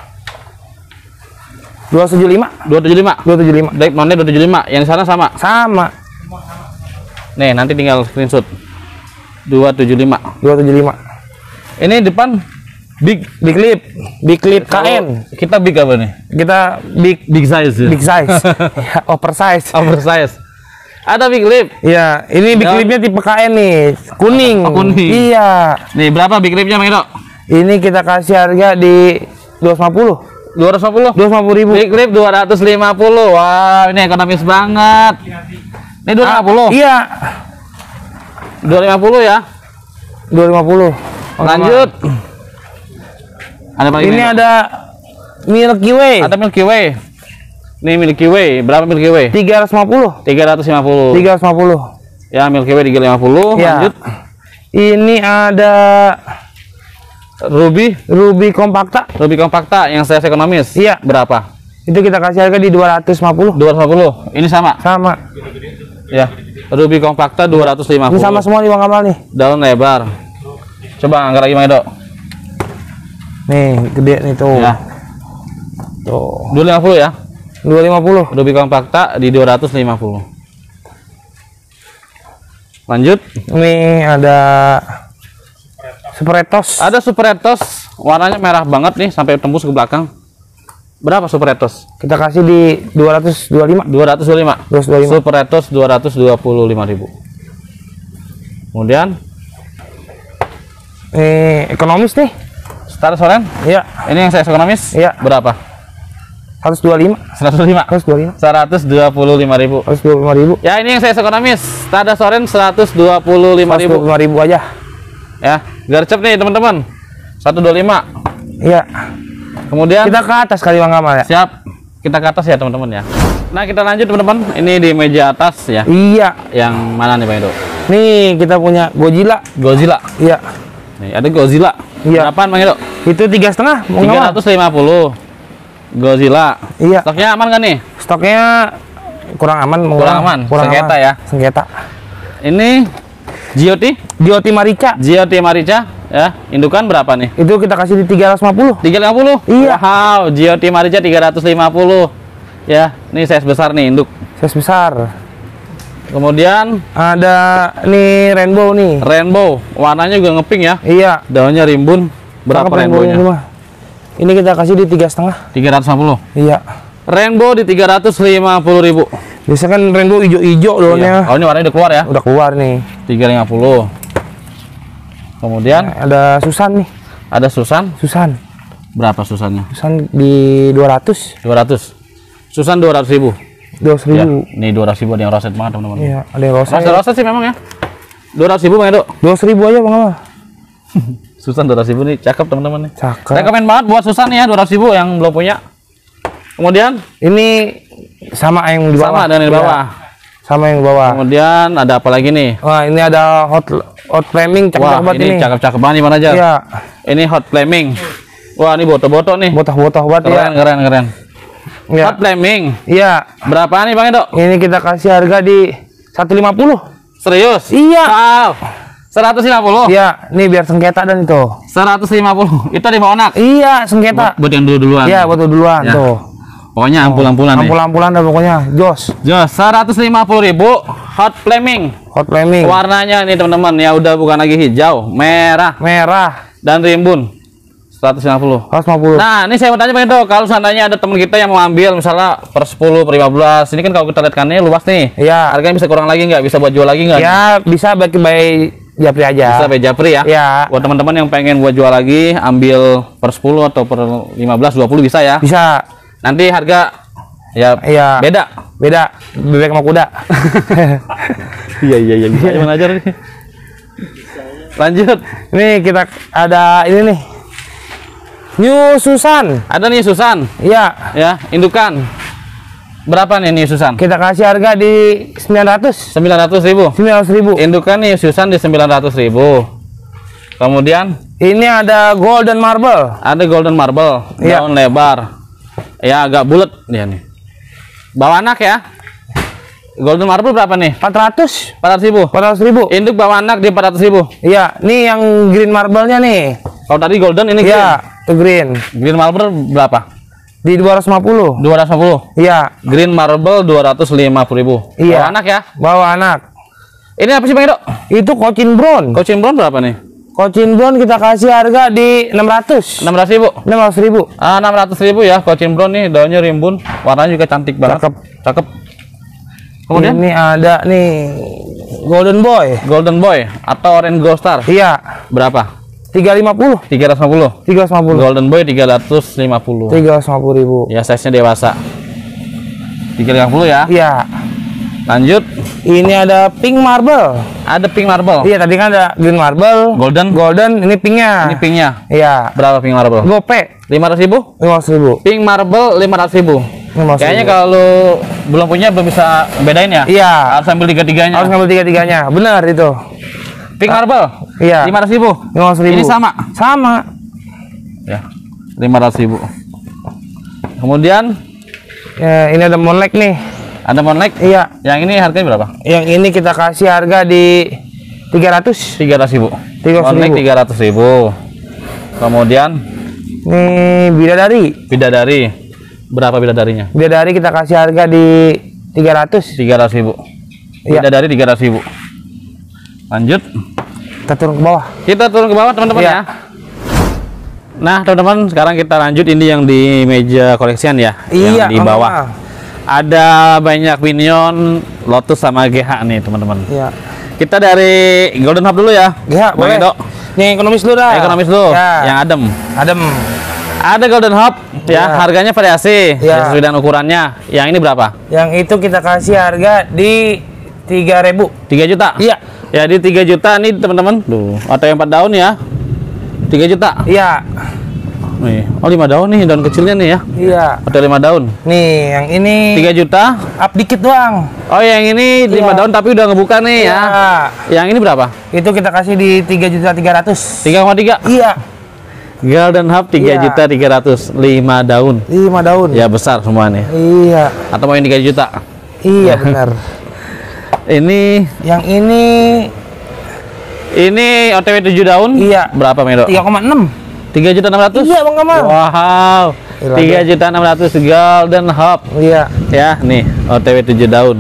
dua tujuh lima. dua tujuh lima. dua tujuh lima. Black bonnet dua tujuh lima. Yang di sana sama. Sama. Nih, nanti tinggal screenshot. dua tujuh lima. dua tujuh lima. Ini depan big Big clip, big clip K N. kita big apa nih? Kita big Big size. Ya? big size. Ya, oversize. Oversize. Ada big lip. Iya, ini big Ya. clipnya tipe K N nih, kuning. Oh, kuning. Iya. Nih, berapa big lipnya Bang Edo? Ini kita kasih harga di dua ratus lima puluh. dua ratus lima puluh. dua ratus lima puluh ribu. Big lip dua ratus lima puluh. Wah, ini ekonomis banget. Ini dua ratus lima puluh. Iya. dua ratus lima puluh ya. dua ratus lima puluh. Lanjut. Ada apa lagi? Ini Bang Edo? ada Milky Way. Ada Milky Way. Ini Milky Way. Berapa Milky Way? tiga ratus lima puluh. tiga ratus lima puluh. tiga ratus lima puluh. Ya, Milky Way tiga ratus lima puluh. Iya. Lanjut. Ini ada Ruby. Ruby Compacta. Ruby Compacta yang size ekonomis. Iya. Berapa? Itu kita kasih harga di dua ratus lima puluh. dua ratus lima puluh. Ini sama. Sama. Ya. Ruby Compacta dua ratus lima Ini puluh. sama semua nih Bang Kamal nih. Daun lebar. Coba angkat lagi Bang Edo. Nih, gede nih tuh. Ya. Tuh. dua ratus lima puluh ya. dua ratus lima puluh. Ruby Compacta di dua ratus lima puluh. Lanjut. Ini ada Spretos. Ada Super Etos, warnanya merah banget nih sampai tembus ke belakang. Berapa Super Etos? Kita kasih di dua ratus dua puluh lima. dua ratus dua puluh lima. dua ratus dua puluh lima. Super Etos dua ratus dua puluh lima ribu. Kemudian Ini ekonomis nih. Star Soren. Iya, Ini yang saya ekonomis. Iya. Berapa? seratus dua puluh lima. seratus dua puluh lima. seratus dua puluh lima. seratus dua puluh lima ribu. seratus dua puluh lima ribu. Ya, ini yang saya ekonomis. Star Soren seratus dua puluh lima seratus dua ribu. puluh lima ribu aja. Ya, gercep nih teman-teman. seratus dua puluh lima. Iya. Kemudian Kita ke atas kali Bang Kamal ya. siap. Kita ke atas ya teman-teman ya. Nah, kita lanjut teman-teman. Ini di meja atas ya. Iya. Yang mana nih Bang Edo? Nih kita punya Godzilla. Godzilla. Iya. Nih, ada Godzilla. Iya. Berapaan Bang Edo? Itu tiga setengah. Bang tiga Kamal. ratus lima puluh. Godzilla. Iya. Stoknya aman kan nih? Stoknya kurang aman. Bang Kurang Kamal. aman. Sengketa ya. Sengketa. Ini G O T. G O T Marica. G O T Marica ya. Indukan berapa nih? Itu kita kasih di tiga ratus lima puluh. tiga ratus lima puluh. Iya. Wow, G O T Marica tiga ratus lima puluh. Ya, ini size besar nih induk. Size besar. Kemudian Ada nih rainbow nih. rainbow, warnanya juga ngepink ya. Iya. Daunnya rimbun. Berapa Cakep rainbow-nya rainbownya? ini mah. Ini kita kasih di tiga setengah. tiga ratus lima puluh. Iya. Rainbow di tiga ratus lima puluh ribu. Biasanya kan rainbow hijau-hijau daunnya. Oh, ini warnanya udah keluar ya. Udah keluar nih. tiga ratus lima puluh. Kemudian Ada Susan nih. ada Susan. Susan. Berapa Susannya? Susan di dua ratus. dua ratus. Susan dua ratus ribu. dua ratus Ya, ribu. ini dua ratus ribu ada yang roset banget teman-teman. Iya, ada yang rosa. Roset roset sih memang ya. dua ratus ribu Bang Edo. dua ratus ribu aja Bang Kamal. Susan dua ratus ribu nih, cakep teman-teman nih. Cakep. Rekomen banget buat Susan nih ya, dua ratus ribu yang belum punya. Kemudian Ini sama yang di bawah. sama dengan yang di bawah. Iya, sama yang di bawah. Kemudian ada apa lagi nih? Wah, ini ada hot hot flaming cakep Wah, banget ini ini. cakep-cakep banget nih Bang Ajar. Iya. Ini hot flaming. Wah, ini boto-boto nih. Botah-botah banget ya. Keren, keren, keren. Iya. Hot flaming. Iya. Berapa nih Bang Edo? Ini kita kasih harga di seratus lima puluh. Serius? Iya. Wow. seratus lima puluh. Iya, nih biar sengketa dan itu. seratus lima puluh. Itu di bawah anak. Iya, sengketa. Buat yang dulu-duluan. Iya, buat duluan Ya. tuh. Pokoknya ampul-ampulan nih. Ampul-ampulan dah pokoknya, jos. Jos, seratus lima puluh ribu hot flaming. Hot flaming. Warnanya nih teman-teman ya udah bukan lagi hijau, merah Merah. dan rimbun. seratus lima puluh. seratus lima puluh. Nah, ini saya mau tanya Bang Edo, kalau seandainya ada teman kita yang mau ambil misalnya per sepuluh, per lima belas, ini kan kalau kita lihat kannya luas nih. Iya. Harganya bisa kurang lagi nggak? Bisa buat jual lagi nggak? Ya, bisa bagi by Japri aja. Bisa Bay Japri ya. Iya. Buat teman-teman yang pengen buat jual lagi, ambil per sepuluh atau per lima belas, dua puluh bisa ya. Bisa. Nanti harga ya Iya. beda. Beda. Bebek sama kuda. Iya iya iya bisa aja nih. Lanjut. Nih kita ada ini nih. New Susan. Ada nih Susan. Iya. Ya, indukan. Berapa nih nih Susan? Kita kasih harga di sembilan ratus. sembilan ratus ribu. sembilan ratus ribu. Indukan nih Susan di sembilan ratus ribu. Kemudian Ini ada golden marble. ada golden marble, Iya. daun lebar. Ya, agak bulat dia nih. Bawa anak ya. Golden marble berapa nih? empat ratus. empat ratus ribu. empat ratus ribu. Induk bawa anak di empat ratus ribu. Iya, nih yang green marble-nya nih. Kalau tadi golden, ini green. Iya, itu green. Green marble berapa? Di dua ratus lima puluh. dua ratus lima puluh. Iya. Green marble dua ratus lima puluh ribu. Iya. Bawa anak ya. Bawa anak. Ini apa sih Bang Edo? Itu Cochin Brown. Cochin Brown berapa nih? Cochin Brown kita kasih harga di enam ratus. enam ratus ribu. enam ratus ribu. Ah, enam ratus ribu ya. Cochin Brown nih, daunnya rimbun, warnanya juga cantik banget. Cakep. Cakep. Kemudian Ini ada nih Golden Boy. Golden Boy atau Orange Gold Star. Iya, Berapa? tiga ratus lima puluh. tiga ratus lima puluh. tiga ratus lima puluh. Golden Boy tiga ratus lima puluh. tiga ratus lima puluh ribu. Ya, size-nya dewasa. tiga ratus lima puluh ya. Iya. Lanjut. Ini ada pink marble. Ada pink marble. Iya, tadi kan ada green marble, Golden. golden, ini pinknya. Ini pinknya. Iya. Berapa pink marble? Gope lima ratus ribu. lima ratus ribu. Pink marble lima ratus ribu. lima ratus Kayaknya ribu. kalau belum punya belum bisa bedain ya. Iya. Harus ambil tiga-tiganya. Harus ngambil tiga-tiganya. Benar itu. Pink marble. Iya. lima ratus ribu. lima ratus ribu. Ini sama. Sama. Ya. lima ratus ribu. Kemudian Ya, ini ada Monlek nih. ada Monlek. Iya. Yang ini harganya berapa? Yang ini kita kasih harga di tiga ratus. tiga ratus ribu. tiga ratus Monlek ribu. tiga ratus ribu. Kemudian Nih bidadari. bidadari. Berapa bidadarinya? Bidadari kita kasih harga di tiga ratus. tiga ratus ribu. Iya. Bidadari tiga ratus ribu. Lanjut. Kita turun ke bawah. Kita turun ke bawah teman-teman Iya. ya. Nah teman-teman, sekarang kita lanjut ini yang di meja koleksian ya. Iya, Yang di bawah. Mama. Ada banyak minion, Lotus sama G H nih teman-teman. Iya. Kita dari Golden Hub dulu ya. Ya, Bang boleh. Edo. Yang ekonomis dulu dah. Ekonomis dulu, Ya. yang adem. Adem. Ada Golden Hub ya, Ya. harganya variasi Ya. sesuai dengan ukurannya. Yang ini berapa? Yang itu kita kasih harga di tiga ribu. tiga juta. Iya. Ya di tiga juta nih teman-teman. Tuh, atau yang empat daun ya. tiga juta. Iya. Nih, oh lima daun nih, daun kecilnya nih ya. Iya. Atau lima daun. Nih, yang ini tiga juta. up dikit doang. Oh, yang ini lima Iya. daun tapi udah ngebuka nih ya. Iya. Yang ini berapa? Itu kita kasih di tiga juta tiga ratus. tiga koma tiga. Iya. Golden Hub tiga Iya. juta tiga ratus, lima daun. lima daun. Ya besar semua nih. Iya. Atau mau yang tiga juta. Iya benar. Ini Yang ini ini O T W tujuh daun. Iya. Berapa, Medo? tiga koma enam. tiga juta enam ratus. Iya, Bang Kamal. Wow. Gila, tiga juta enam ratus Golden Hub. Iya. Ya, nih O T W tujuh daun.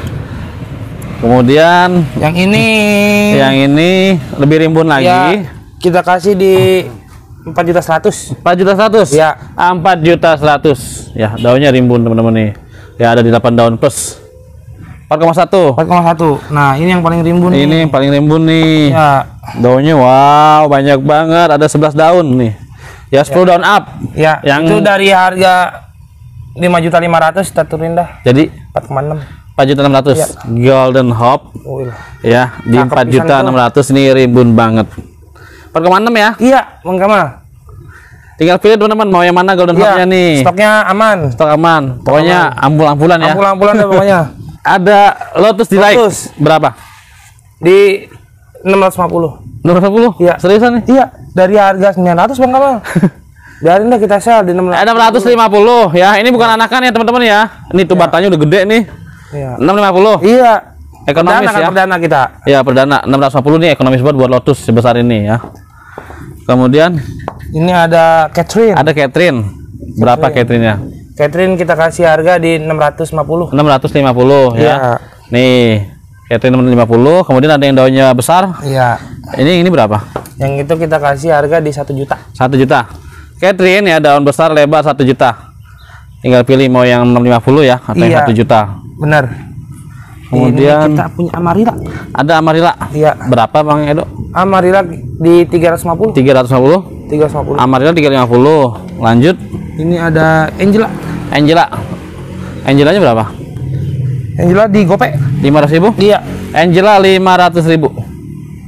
Kemudian Yang ini yang ini lebih rimbun lagi. ya, kita kasih di empat juta seratus. empat juta seratus. Ya. empat juta seratus. Ya, daunnya rimbun teman-teman nih. Ya, ada di delapan daun plus. empat koma satu. empat koma satu. Nah, ini yang paling rimbun nih. Ini yang paling rimbun nih. Ya. Daunnya wow, banyak banget. Ada sebelas daun nih. Ya, sepuluh daun up. Ya, Yang- itu dari harga lima juta lima ratus kita turunin dah Jadi empat koma enam. empat juta enam ratus. Ya. Golden Hop. Wih. Ya, di Cakep empat pisan juta enam ratus ini rimbun banget. empat koma enam ya. Iya, Bang Kamal. Tinggal pilih teman-teman mau yang mana Golden Iya, Hopnya nih. stoknya aman. Stok aman. Pokoknya ampul-ampulan ya. Ampulan-ampulan deh pokoknya. Ada Lotus di like. Lotus. Berapa? Di enam ratus lima puluh. enam ratus sepuluh? Iya. Seriusan nih? Iya, dari harga sembilan ratus Bang Kamal. Biarin dah kita sell di enam ratus. enam ratus lima puluh ya. Ini bukan anakan ya teman-teman ya. Ini tuh batanya udah gede nih. Iya. enam ratus lima puluh. Iya. Ekonomis Perdana kan ya. perdana kita. Ya, perdana enam ratus lima puluh nih ekonomis buat buat Lotus sebesar ini ya. Kemudian Ini ada Catherine. ada Catherine. Berapa Catherine-nya? Catherine kita kasih harga di enam ratus lima puluh. enam ratus lima puluh Iya. ya. Nih, Catherine enam ratus lima puluh, kemudian ada yang daunnya besar. Iya. Ini ini berapa? Yang itu kita kasih harga di satu juta. satu juta. Catherine ya, daun besar lebar satu juta. Tinggal pilih mau yang enam ratus lima puluh ya atau yang Iya. satu juta. Benar. Kemudian Ini kita punya Amarilla. ada Amarilla. Iya. Berapa Bang Edo? Amarilla di tiga ratus lima puluh. tiga ratus lima puluh. tiga ratus lima puluh. Amarilla tiga ratus lima puluh. Lanjut, Ini ada Angela. Angela. Angelanya berapa? Angela di Gope. lima ratus ribu. Iya. Angela lima ratus ribu.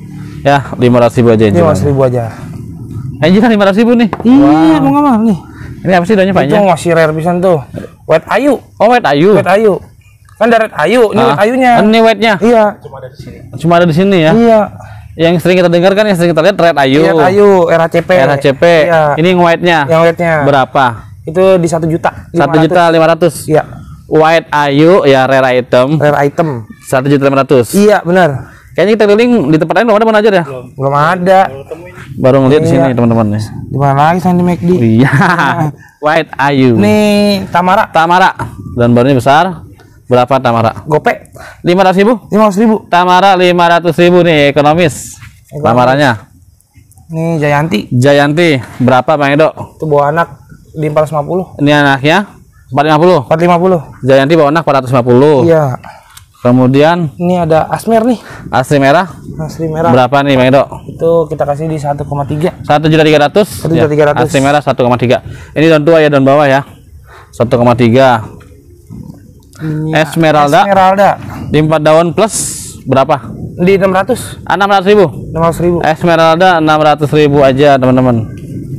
Ya, lima ratus ribu aja lima ratus ribu aja. Angel lima ratus ribu nih. Iya, mau ngamal nih. Ini apa sih daunnya Itu panjang? masih rare pisan tuh. White ayu. Oh, white ayu. White ayu. Kan dari ayu, ini Ah, white ayunya. Ini white-nya. Iya. Cuma ada di sini ya. Iya. Yang sering kita dengar kan, yang sering kita lihat red ayu. Red ayu, R H C P. R H C P. Iya. Ini yang white-nya. Yang white-nya. Berapa? Itu di satu juta. Satu juta lima ratus. Iya. White ayu ya rare item. Rare item. Satu juta lima ratus. Iya, benar. Kayaknya kita keliling di tempat lain belum ada, mana aja ya? Belum ada. Baru ngeliat di Iya. sini teman-teman nih. Di mana lagi sama di McD? Iya. White ayu. Nih, Tamara. Tamara. Dan barunya besar. Berapa Tamara? Gope lima ratus ribu. lima ratus ribu. Tamara lima ratus ribu nih, ekonomis. Ekonomis. Tamaranya. Nih Jayanti. Jayanti berapa Bang Edo? Itu bawa anak di empat ratus lima puluh. Ini anaknya empat ratus lima puluh. empat ratus lima puluh. Jayanti bawa anak empat ratus lima puluh. Iya. Kemudian Ini ada Asmer nih. asli merah Asli merah. berapa nih Bang Edo? Itu kita kasih di satu koma tiga. satu juta tiga ratus. satu juta tiga ratus. Asli merah satu koma tiga. Ini daun tua ya, daun bawah ya. satu koma tiga. Ini Esmeralda Esmeralda di empat daun plus berapa? di enam ratus. enam ratus ribu. enam ratus ribu. Esmeralda enam ratus ribu aja teman-teman.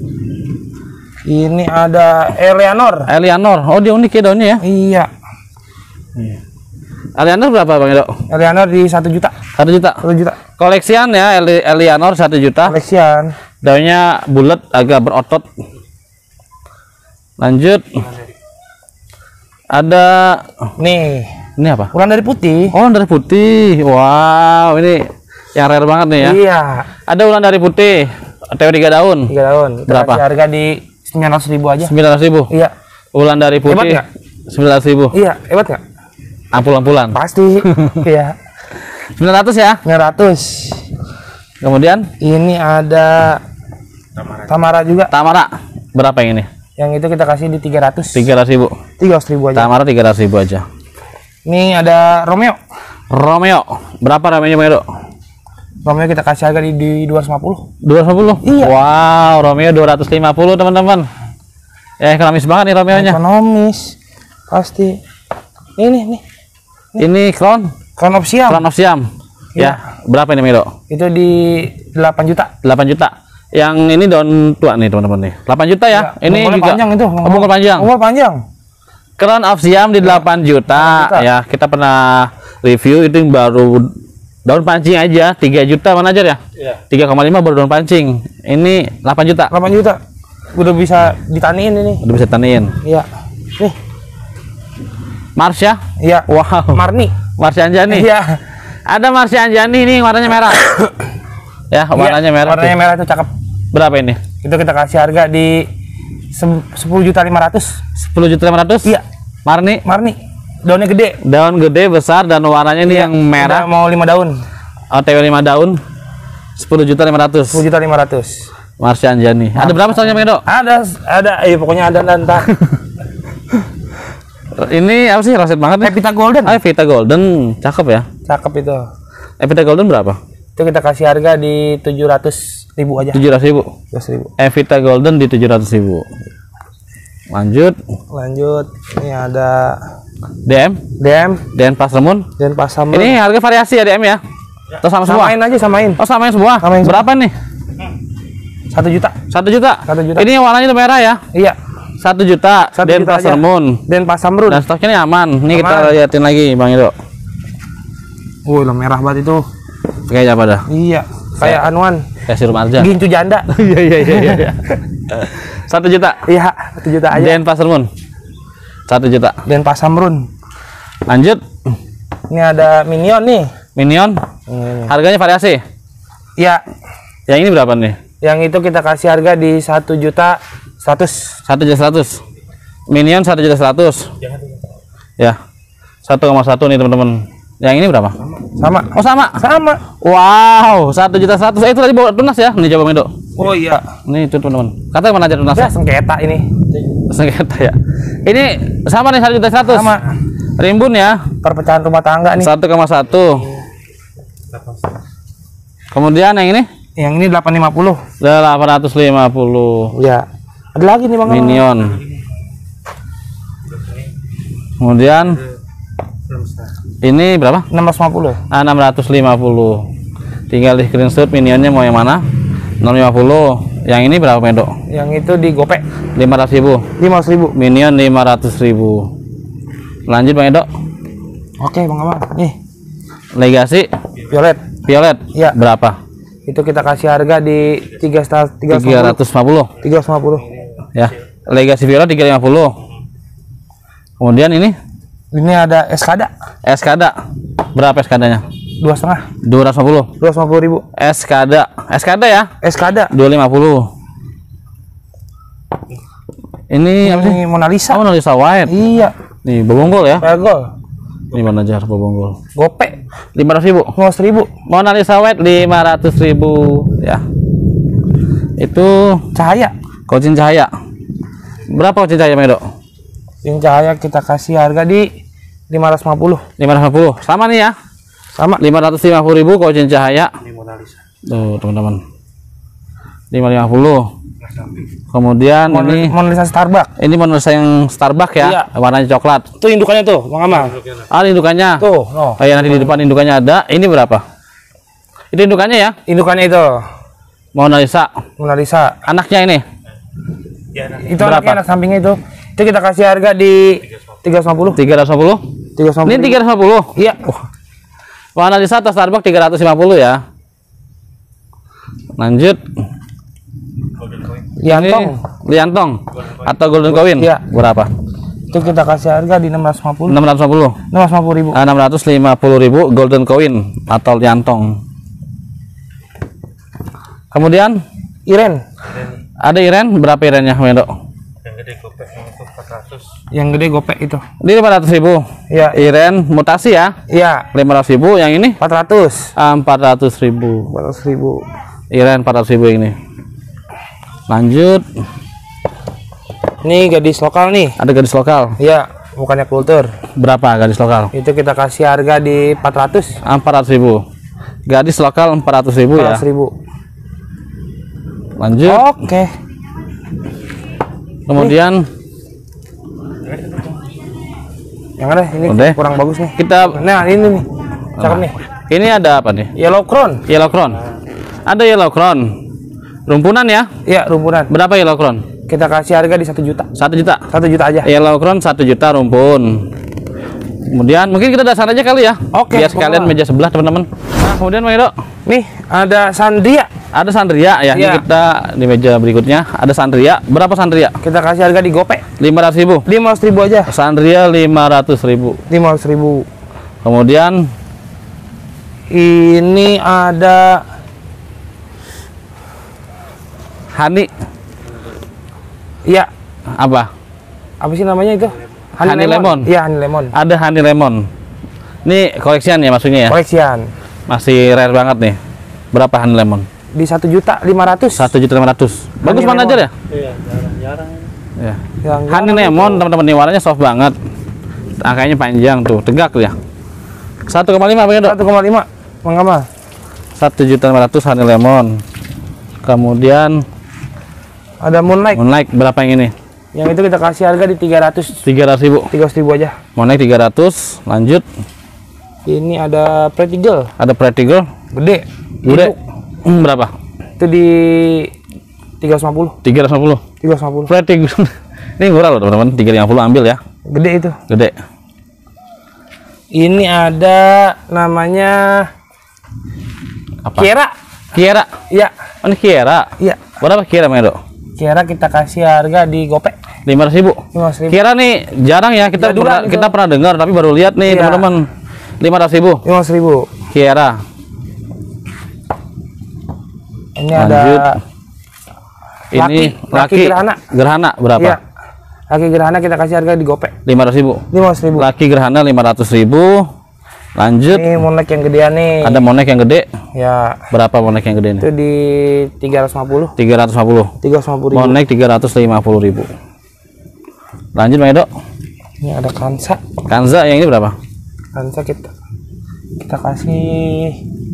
Ini ada Eleanor. Eleanor, oh dia unik ya daunnya ya. Iya. Eleanor berapa Bang Edo? Eleanor di satu juta. satu juta. satu juta. Koleksian ya, Eli- Eleanor satu juta. Koleksian. Daunnya bulat, agak berotot. Lanjut. Ada Nih, ini apa? ulang dari putih. Oh, ulang dari putih. Wow, ini yang rare banget nih ya. Iya. Ada ulang dari putih. T W tiga daun. Tiga daun. Kita Berapa? kasih harga di sembilan ratus ribu aja. sembilan ratus ribu. Iya. Ulang dari Hebat putih nggak? sembilan ratus ribu. Iya, hebat nggak? Ampul-ampulan. Pasti. Iya. sembilan ratus ya. sembilan ratus. Kemudian Ini ada Tamara juga. Tamara. Berapa yang ini? Yang itu kita kasih di tiga ratus. tiga ratus ribu. tiga ratus ribu aja. Tamara tiga ratus ribu aja. Ini ada Romeo. Romeo. Berapa Romeo Bang Edo? Romeo kita kasih harga di, di dua ratus lima puluh. dua ratus lima puluh. Iya. Wow, Romeo dua ratus lima puluh teman-teman. Ya ekonomis banget nih Romeo-nya. Ekonomis. Pasti. Ini nih. Ini Crown, Crown of Siam. Crown of Siam. Ya, berapa ini Bang Edo? Itu di delapan juta. delapan juta. Yang ini daun tua nih teman-teman nih. delapan juta ya. Ya, Ini bungkulnya juga panjang itu. Oh, bungkul panjang. Bungkul panjang. Crown of Siam di delapan juta. delapan juta. Ya, kita pernah review itu yang baru daun pancing aja tiga juta mana aja ya? Iya. tiga koma lima baru daun pancing. Ini delapan juta. delapan juta. Udah bisa ditaniin ini. Udah bisa taniin. Iya. Nih. Marsha. Iya. Wow. Marni. Marsha Anjani. Iya. Ada Marsha Anjani ini warnanya merah. Ya, warnanya Iya, merah. Warnanya tuh. merah itu cakep. Berapa ini? Itu kita kasih harga di sepuluh juta lima ratus. sepuluh juta lima ratus? Iya. Marni. Marni. Daunnya gede. Daun gede besar dan warnanya ini Iya, yang merah. udah mau lima daun. O T W lima daun. sepuluh juta lima ratus. sepuluh juta lima ratus. Marsha Anjani. Ada berapa soalnya Bang Edo? Ada ada eh pokoknya ada dan tak. Ini apa sih roset banget nih? Evita Golden. Ah, Evita Golden. Cakep ya. Cakep itu. Evita Golden berapa? Itu kita kasih harga di tujuh ratus ribu aja. tujuh ratus ribu. tujuh ratus ribu. Evita Golden di tujuh ratus ribu. Lanjut. Lanjut. Ini ada D M. D M D M Pasremun. dan Pasam. Ini harga variasi ya D M ya? Atau sama semua? samain aja samain. Oh, samain semua. Samain semua. Berapa nih? Satu juta. Satu juta. Satu juta. Ini warnanya tuh merah ya? Iya. Satu juta. Satu Dan juta aja. Pasremun. Dan Pasamrun. Dan stoknya ini aman. Ini kita Aman. liatin lagi Bang Edo. Wih, lo merah banget itu. Kayak apa dah? Iya. Kayak anuan. Kayak sirup marjan. Gincu janda. Iya iya iya iya. Satu juta. Iya, satu juta aja. Dan Pasremun. Satu juta. Dan Pasamrun. Lanjut. Ini ada Minion nih. Minion. Ini. Harganya variasi. Iya. Yang ini berapa nih? Yang itu kita kasih harga di satu juta seratus. Satu juta seratus. Minion satu juta seratus. Ya. Satu koma satu nih teman-teman. Yang ini berapa? Sama. Oh sama. Sama. Wow, satu juta seratus. Eh itu tadi bawa tunas ya? Nih coba Medo. Oh iya. Nih itu teman-teman. Katanya mana aja tunas? Udah sengketa ini. Sengketa ya. Ini sama nih satu juta seratus. Sama. Rimbun ya. Perpecahan rumah tangga nih. Satu koma satu. Kemudian yang ini Yang ini delapan ratus lima puluh. delapan ratus lima puluh. Ya. Ada lagi nih Bang. Minion. Kemudian ini berapa? enam ratus lima puluh. Ah, enam ratus lima puluh. Tinggal di screenshot minionnya mau yang mana. nol lima puluh. Yang ini berapa Medo? Yang itu di gopek lima ratus ribu. lima ratus ribu. Minion lima ratus ribu. Lanjut Bang Edo. Oke Bang Amal, nih Legacy violet. Violet. Iya. Berapa? Itu kita kasih harga di tiga tiga ratus lima puluh. tiga ratus lima puluh. Ya. Legacy Violet tiga ratus lima puluh. Kemudian ini Ini ada Eskada Eskada. Berapa Eskadanya? dua setengah. dua ratus lima puluh. dua ratus lima puluh ribu. Eskada. Eskada ya? Eskada. dua ratus lima puluh. Ini apa sih? Ini Mona Lisa. Oh, Mona Lisa White. Iya. Nih, bobonggol ya. Pegol. Ini mana jar bobonggol. Gopek lima ratus ribu. lima ratus ribu. Mona Lisa White lima ratus ribu ya. Itu Cahaya. Kocin cahaya. Berapa kocin cahaya, Medo? Yang cahaya kita kasih harga di lima ratus lima puluh. lima ratus lima puluh. Sama nih ya. Sama. lima ratus lima puluh ribu kocin cahaya. Ini Mona Lisa. Tuh, teman-teman. lima ratus lima puluh. Kemudian Mona, ini Mona Lisa Starbucks. ini Mona Lisa yang Starbucks ya, Iya. warnanya coklat. Itu indukannya tuh, Bang Amal. Ah, indukannya. Tuh, no. Oh ya, nanti di depan indukannya ada. Ini berapa? Itu indukannya ya. Indukannya itu Mona Lisa. Mona Lisa. Anaknya ini. Ya, nah, Itu Berapa? anaknya, anak sampingnya itu. Itu kita kasih harga di tiga ratus lima puluh. tiga ratus lima puluh. tiga ratus lima puluh. Ini tiga ratus lima puluh. Iya. Mona Lisa atau Starbucks tiga ratus lima puluh ya. Lanjut. Yantong. Ini Liantong atau Golden Coin. Iya. Berapa? Itu kita kasih harga di enam ratus lima puluh. enam ratus lima puluh. enam ratus lima puluh ribu. Ah, enam ratus lima puluh ribu Golden Coin atau Liantong. Kemudian Iren. ada Iren, berapa Irennya, Medo? yang gede gopek itu empat ratus. Yang gede gopek itu. Ini lima ratus ribu. Iya. Iren mutasi ya, Iya. lima ratus ribu. Yang ini empat ratus. ah, empat ratus ribu. empat ratus ribu. Iren empat ratus ribu yang ini. Lanjut, Ini gadis lokal nih. ada gadis lokal. Iya, bukannya kultur. Berapa gadis lokal? Itu kita kasih harga di empat ratus. Ah, empat ratus ribu. Gadis lokal empat ratus ribu ya. empat ratus ribu. Lanjut. Oke. Kemudian Yang ada ini Udah. kurang bagus nih. kita Nah, ini nih. Cakep nih. ini ada apa nih? Yellow crown. Yellow crown. Ada yellow crown. Rumpunan ya? Iya, rumpunan. Berapa yellow crown? Kita kasih harga di satu juta. Satu juta. Satu juta aja. Yellow crown satu juta rumpun. Kemudian mungkin kita dasar aja kali ya. Oke, Biar sekalian boleh. meja sebelah teman-teman. Nah, kemudian Bang Edo, Nih, ada Sandria. ada Sandria ya. Ini Iya. kita di meja berikutnya ada Sandria. Berapa Sandria? Kita kasih harga di gopek lima ratus ribu. lima ratus ribu aja. Sandria lima ratus ribu. lima ratus ribu. Kemudian Ini ada Hani iya, apa? apa sih namanya itu? Honey lemon. Iya, honey lemon. Ada Honey lemon. Ini koleksian ya maksudnya ya. Koleksian. Masih rare banget nih. Berapa Honey lemon? Di satu juta lima ratus. satu juta lima ratus. Bagus Honey mana aja lemon. ya? Iya, jarang-jarang. Ya. Yang Honey lemon teman-teman nih warnanya soft banget. Angkanya panjang tuh, tegak tuh ya. satu koma lima Bang Edo. satu koma lima. Mengapa? satu juta lima ratus Honey lemon. Kemudian Ada Moonlight. Moonlight berapa yang ini? Yang itu kita kasih harga di tiga ratus. tiga ratus ribu. tiga ratus ribu aja. Moonlight tiga ratus. Lanjut Ini ada Pretty Girl. ada Pretty Girl. Gede. Gede. Hmm, berapa? Itu di tiga ratus lima puluh. tiga ratus lima puluh. tiga ratus lima puluh. Pretty Girl. Ini murah loh teman-teman. tiga ratus lima puluh ambil ya. Gede itu. Gede. Ini ada namanya Apa? Kiera. Kiera. Iya. Oh, ini Kiera. Iya. Berapa Kiera Bang Edo? Kiera kita kasih harga di gopek lima ratus ribu. lima ratus ribu. Kiera nih jarang ya kita Jadulan pernah, itu. kita pernah dengar tapi baru lihat nih Iya. teman-teman. lima ratus ribu. lima ratus ribu. Kiera. Ini Lanjut. ada Ini Laki. laki, Laki gerhana. Gerhana berapa? Iya. Laki gerhana kita kasih harga di gopek lima ratus ribu. lima ratus ribu. Laki gerhana lima ratus ribu. Lanjut. Ini monek yang gedean nih. Ada monek yang gede. Ya, Berapa monek yang gede nih? itu di tiga ratus lima puluh. tiga ratus lima puluh. tiga ratus lima puluh ribu. Monek tiga ratus lima puluh ribu. Lanjut Bang Edo. Ini ada Kansa. Kanza yang ini berapa? Kansa kita kita kasih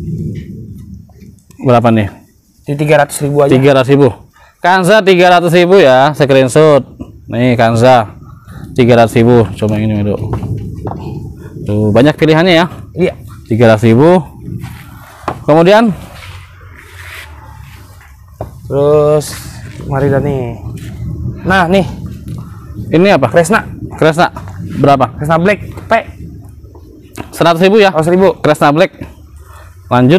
Berapa nih? di tiga ratus ribu aja. tiga ratus ribu. Kanza tiga ratus ribu ya, screenshot. Nih Kanza tiga ratus ribu. Coba yang ini Edo. Tuh banyak pilihannya ya. Iya. tiga ratus ribu. Kemudian Terus mari dah nih. Nah, nih Ini apa? Kresna. Kresna. Berapa? Kresna Black P. seratus ribu ya? seratus ribu. Kresna Black. Lanjut.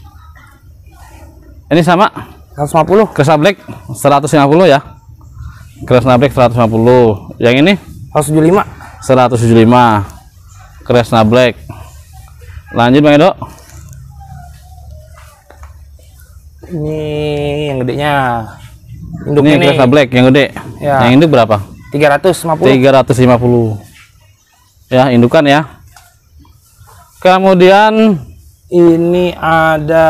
Ini sama. seratus lima puluh. Kresna Black seratus lima puluh ya. Kresna Black seratus lima puluh. Yang ini seratus tujuh puluh lima. seratus tujuh puluh lima. Kresna Black. Lanjut Bang Edo. Ini yang gedenya. Ini Induknya nih Kresna Black yang gede. Ya. Yang induk berapa? tiga ratus lima puluh. tiga ratus lima puluh. Ya, indukan ya. Kemudian Ini ada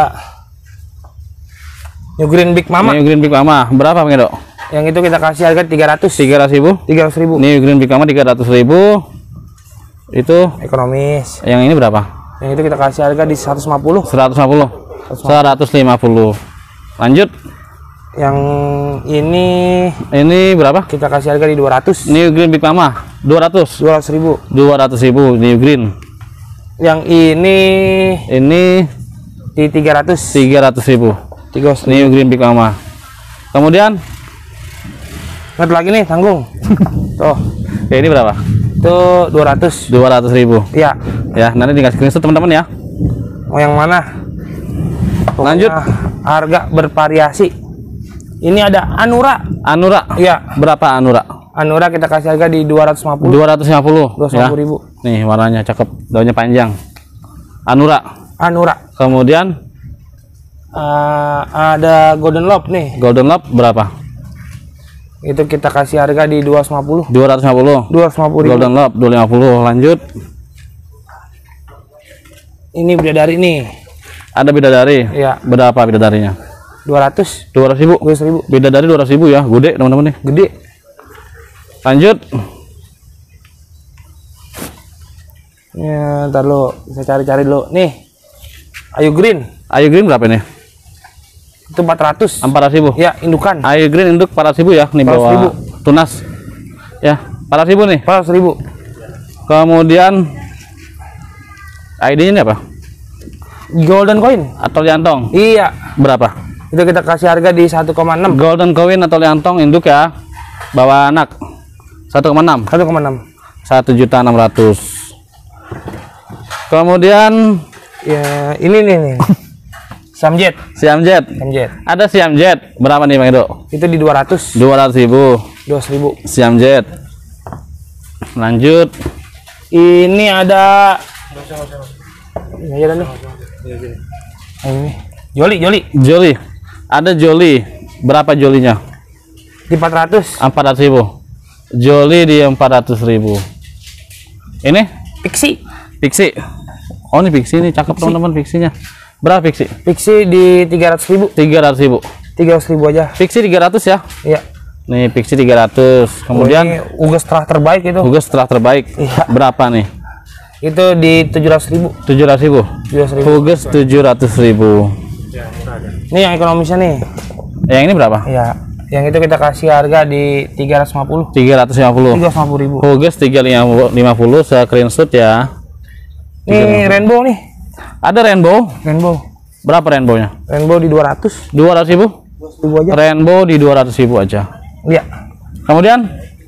New Green Big Mama. New Green Big Mama berapa Bang Edo? Yang itu kita kasih harga tiga ratus. tiga ratus ribu. tiga ratus ribu. New Green Big Mama tiga ratus ribu. Itu Ekonomis. yang ini berapa? Yang itu kita kasih harga di seratus lima puluh. seratus lima puluh. seratus lima puluh. Lanjut. Yang ini Ini berapa? kita kasih harga di dua ratus. New Green Big Mama dua ratus. dua ratus ribu. dua ratus ribu New Green. Yang ini Ini di tiga ratus. tiga ratus ribu tiga ratus ribu. New Green Big Mama. Kemudian Satu lagi nih tanggung. Tuh, ya ini berapa? itu dua ratus. dua ratus ribu. Iya. Ya, nanti dikasih screenshot teman-teman ya. Mau yang mana? Lanjut. Pokoknya harga bervariasi. Ini ada Anura. Anura. Iya, Berapa Anura? Anura kita kasih harga di dua ratus lima puluh. dua ratus lima puluh. dua ratus lima puluh ribu. Nih warnanya cakep, daunnya panjang. Anura. Anura. Kemudian Uh, ada Golden Love nih. Golden Love berapa? Itu kita kasih harga di dua ratus lima puluh. dua ratus lima puluh. dua ratus lima puluh ribu. Golden Love dua ratus lima puluh. Lanjut. Ini bidadari nih. Ada bidadari. Iya. Berapa bidadarinya? dua ratus. dua ratus ribu. dua ratus ribu. Bidadari dua ratus ribu ya, gede teman-teman nih. Gede. Lanjut. Ya, ntar lu bisa cari-cari dulu. Nih. Ayu Green. Ayu Green berapa nih? Itu empat ratus. empat ratus ribu. Ya, indukan. Ayu Green induk empat ratus ribu ya, nih empat ratus bawa ribu. tunas. Ya, empat ratus ribu nih. empat ratus ribu. Kemudian I D-nya ini apa? Golden Coin. Atau liantong. Iya. Berapa? Itu kita kasih harga di satu koma enam. Golden Coin atau liantong induk ya. Bawa anak. satu koma enam. satu koma enam. satu juta enam ratus. Kemudian Ya, ini nih nih. Samjet. Siam Jet. Samjet. Ada Siam Jet. Berapa nih Bang Edo? Itu di dua ratus. dua ratus ribu. dua ratus ribu. Siam Jet. Lanjut. Ini ada ini aja dah nih. Nah, ini. Joli, Joli. Joli. Ada Joli. Berapa Jolinya? Di empat ratus. empat ratus ribu. Joli di empat ratus ribu. Ini Pixie. Pixie. Oh ini Pixie nih, cakep teman-teman Pixie-nya. Berapa Pixie? Pixie di tiga ratus ribu. tiga ratus ribu. tiga ratus ribu aja. Pixie tiga ratus ya. Iya. Nih Pixie tiga ratus. Kemudian Oh, ini Ugas terah terbaik itu. Huges setelah terbaik. Iya. Berapa nih? Itu di tujuh ratus ribu. tujuh ratus ribu. tujuh ratus ribu. Huges tujuh ratus ribu. Ini yang ekonomisnya nih. Yang ini berapa? Iya. Yang itu kita kasih harga di tiga ratus lima puluh. tiga ratus lima puluh. tiga ratus lima puluh ribu. Huges tiga ratus lima puluh screenshot ya. Ini rainbow nih. Ada rainbow. Rainbow. Berapa rainbow-nya? Rainbow di dua ratus. dua ratus ribu. Ribu aja. Rainbow di dua ratus ribu aja. Iya. Kemudian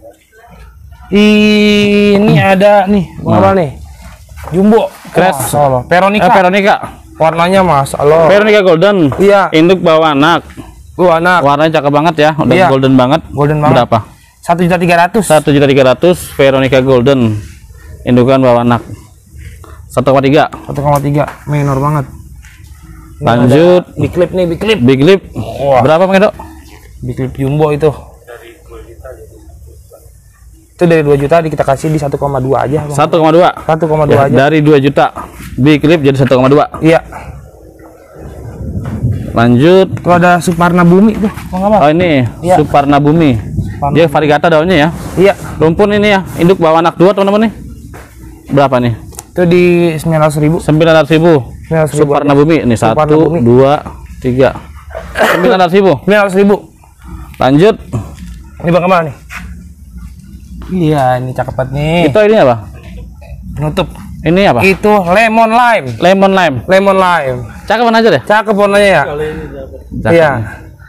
Ini ada nih, apa nih? Jumbo. Crash. Masya Allah. Veronica. eh, Veronica. Warnanya Masya Allah. Veronica Golden. Iya. Induk bawa anak. Gua anak. Warnanya cakep banget ya. Udah Iya. golden banget. Golden banget. Berapa? Satu juta tiga ratus. satu juta tiga ratus Veronica Golden. Indukan bawa anak. satu koma tiga. Satu koma tiga. Minor banget. Ini Lanjut. ada Big clip nih, big clip. Big Lip. Wah. Berapa Bang Edo? Big clip jumbo itu. Itu dari dua juta kita kasih di satu koma dua aja. Bang. satu koma dua. satu koma Ya, dua aja. dari dua juta. Big Lip jadi satu koma dua. Iya. Lanjut. Itu ada Suparna Bumi tuh. Bang apa? Oh ini Iya. Suparna Bumi. Suparna Dia variegata daunnya ya. Iya. Rumpun ini ya. Induk bawa anak dua teman-teman nih. Berapa nih? Itu di sembilan ratus ribu. sembilan ratus ribu. sembilan ratus ribu Suparna aja. Bumi. Ini Suparna satu, Bumi. dua, tiga. sembilan ratus ribu. sembilan ratus ribu. Lanjut. Ini Bang Kamal nih. Iya, ini cakep banget nih. Itu ini apa? Penutup. Ini apa? Itu lemon lime. Lemon lime. Lemon lime. Cakep aja deh. Cakep warnanya ya. Cakep. Iya.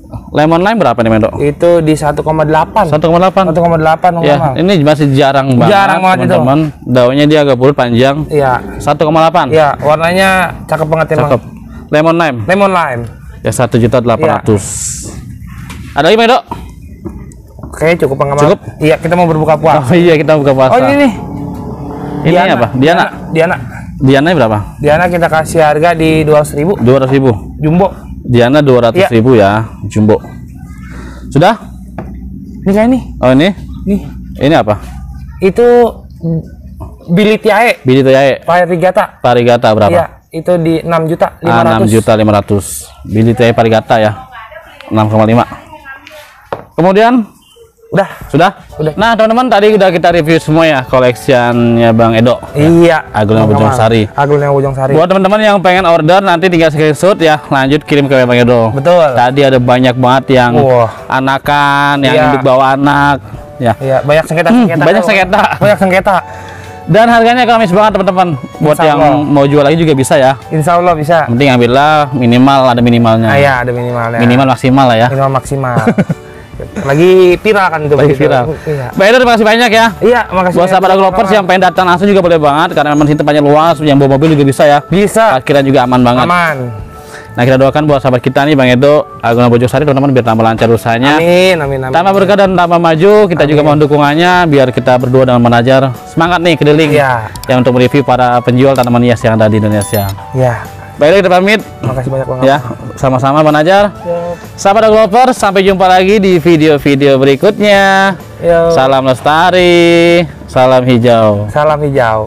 Lemon lime berapa nih, Mendo? Itu di satu koma delapan. satu koma delapan. satu koma delapan Ya, Kamal. ini masih jarang banget. Jarang banget itu. teman-teman. Daunnya dia agak bulat panjang. Iya. satu koma delapan. Iya, warnanya cakep banget emang. Cakep. Lemon lime. Lemon lime. Ya satu juta delapan ratus. Ada lagi, Mendo? Oke, cukup pengamal. Cukup? Iya, kita mau berbuka puasa. Oh iya, kita buka puasa. Oh, ini nih. Ini apa? Diana. Diana. Diana berapa? Diana kita kasih harga di dua ratus ribu. dua ratus ribu. Jumbo. Diana dua ratus ribu ya, jumbo. Sudah? Ini kayak ini. Oh ini? Nih. Ini apa? Itu Billy Tiae. Bili Tiae. Parigata. Parigata berapa? Iya, itu di enam juta lima Ah, ratus. enam juta lima ratus. Bili Tiae Parigata ya. enam koma lima. Kemudian Udah. sudah? Udah. Nah, teman-teman tadi udah kita review semua ya koleksiannya Bang Edo. Iya. Agulnya Bojong Sari. Agulnya Bojong Sari. Buat teman-teman yang pengen order nanti tinggal screenshot ya, lanjut kirim ke Bang Edo. Betul. Tadi ada banyak banget yang Wah. anakan, yang Iya. induk bawa anak, ya. Iya, banyak sengketa, Hmm, sengketa. banyak sengketa. Banyak sengketa. Dan harganya ekonomis banget teman-teman. Buat Insya yang Allah. mau jual lagi juga bisa ya. Insya Allah bisa. Penting ambillah minimal ada minimalnya. Ah, iya, ada minimalnya. Minimal maksimal lah ya. Minimal maksimal. Lagi viral kan itu. Lagi begitu. viral. Iya. Mbak Edo terima kasih banyak ya. Iya, makasih. Buat sahabat aglovers yang pengen datang langsung juga boleh banget karena memang sini tempatnya luas, yang bawa mobil juga bisa ya. bisa. Parkiran juga aman banget. Aman. Nah, kita doakan buat sahabat kita nih Bang Edo Agulnya Bojong Sari teman-teman biar tambah lancar usahanya. Amin, amin, amin. Tambah berkah dan tambah maju. Kita juga mohon dukungannya biar kita berdua dengan Manajer semangat nih keliling Iya. yang untuk mereview para penjual tanaman hias yang ada di Indonesia. Iya. Baiklah kita pamit. Makasih banyak Bang. Ya, sama-sama Manajer. Sahabat aglovers, sampai jumpa lagi di video-video berikutnya. Yo. Salam lestari, salam hijau. Salam hijau.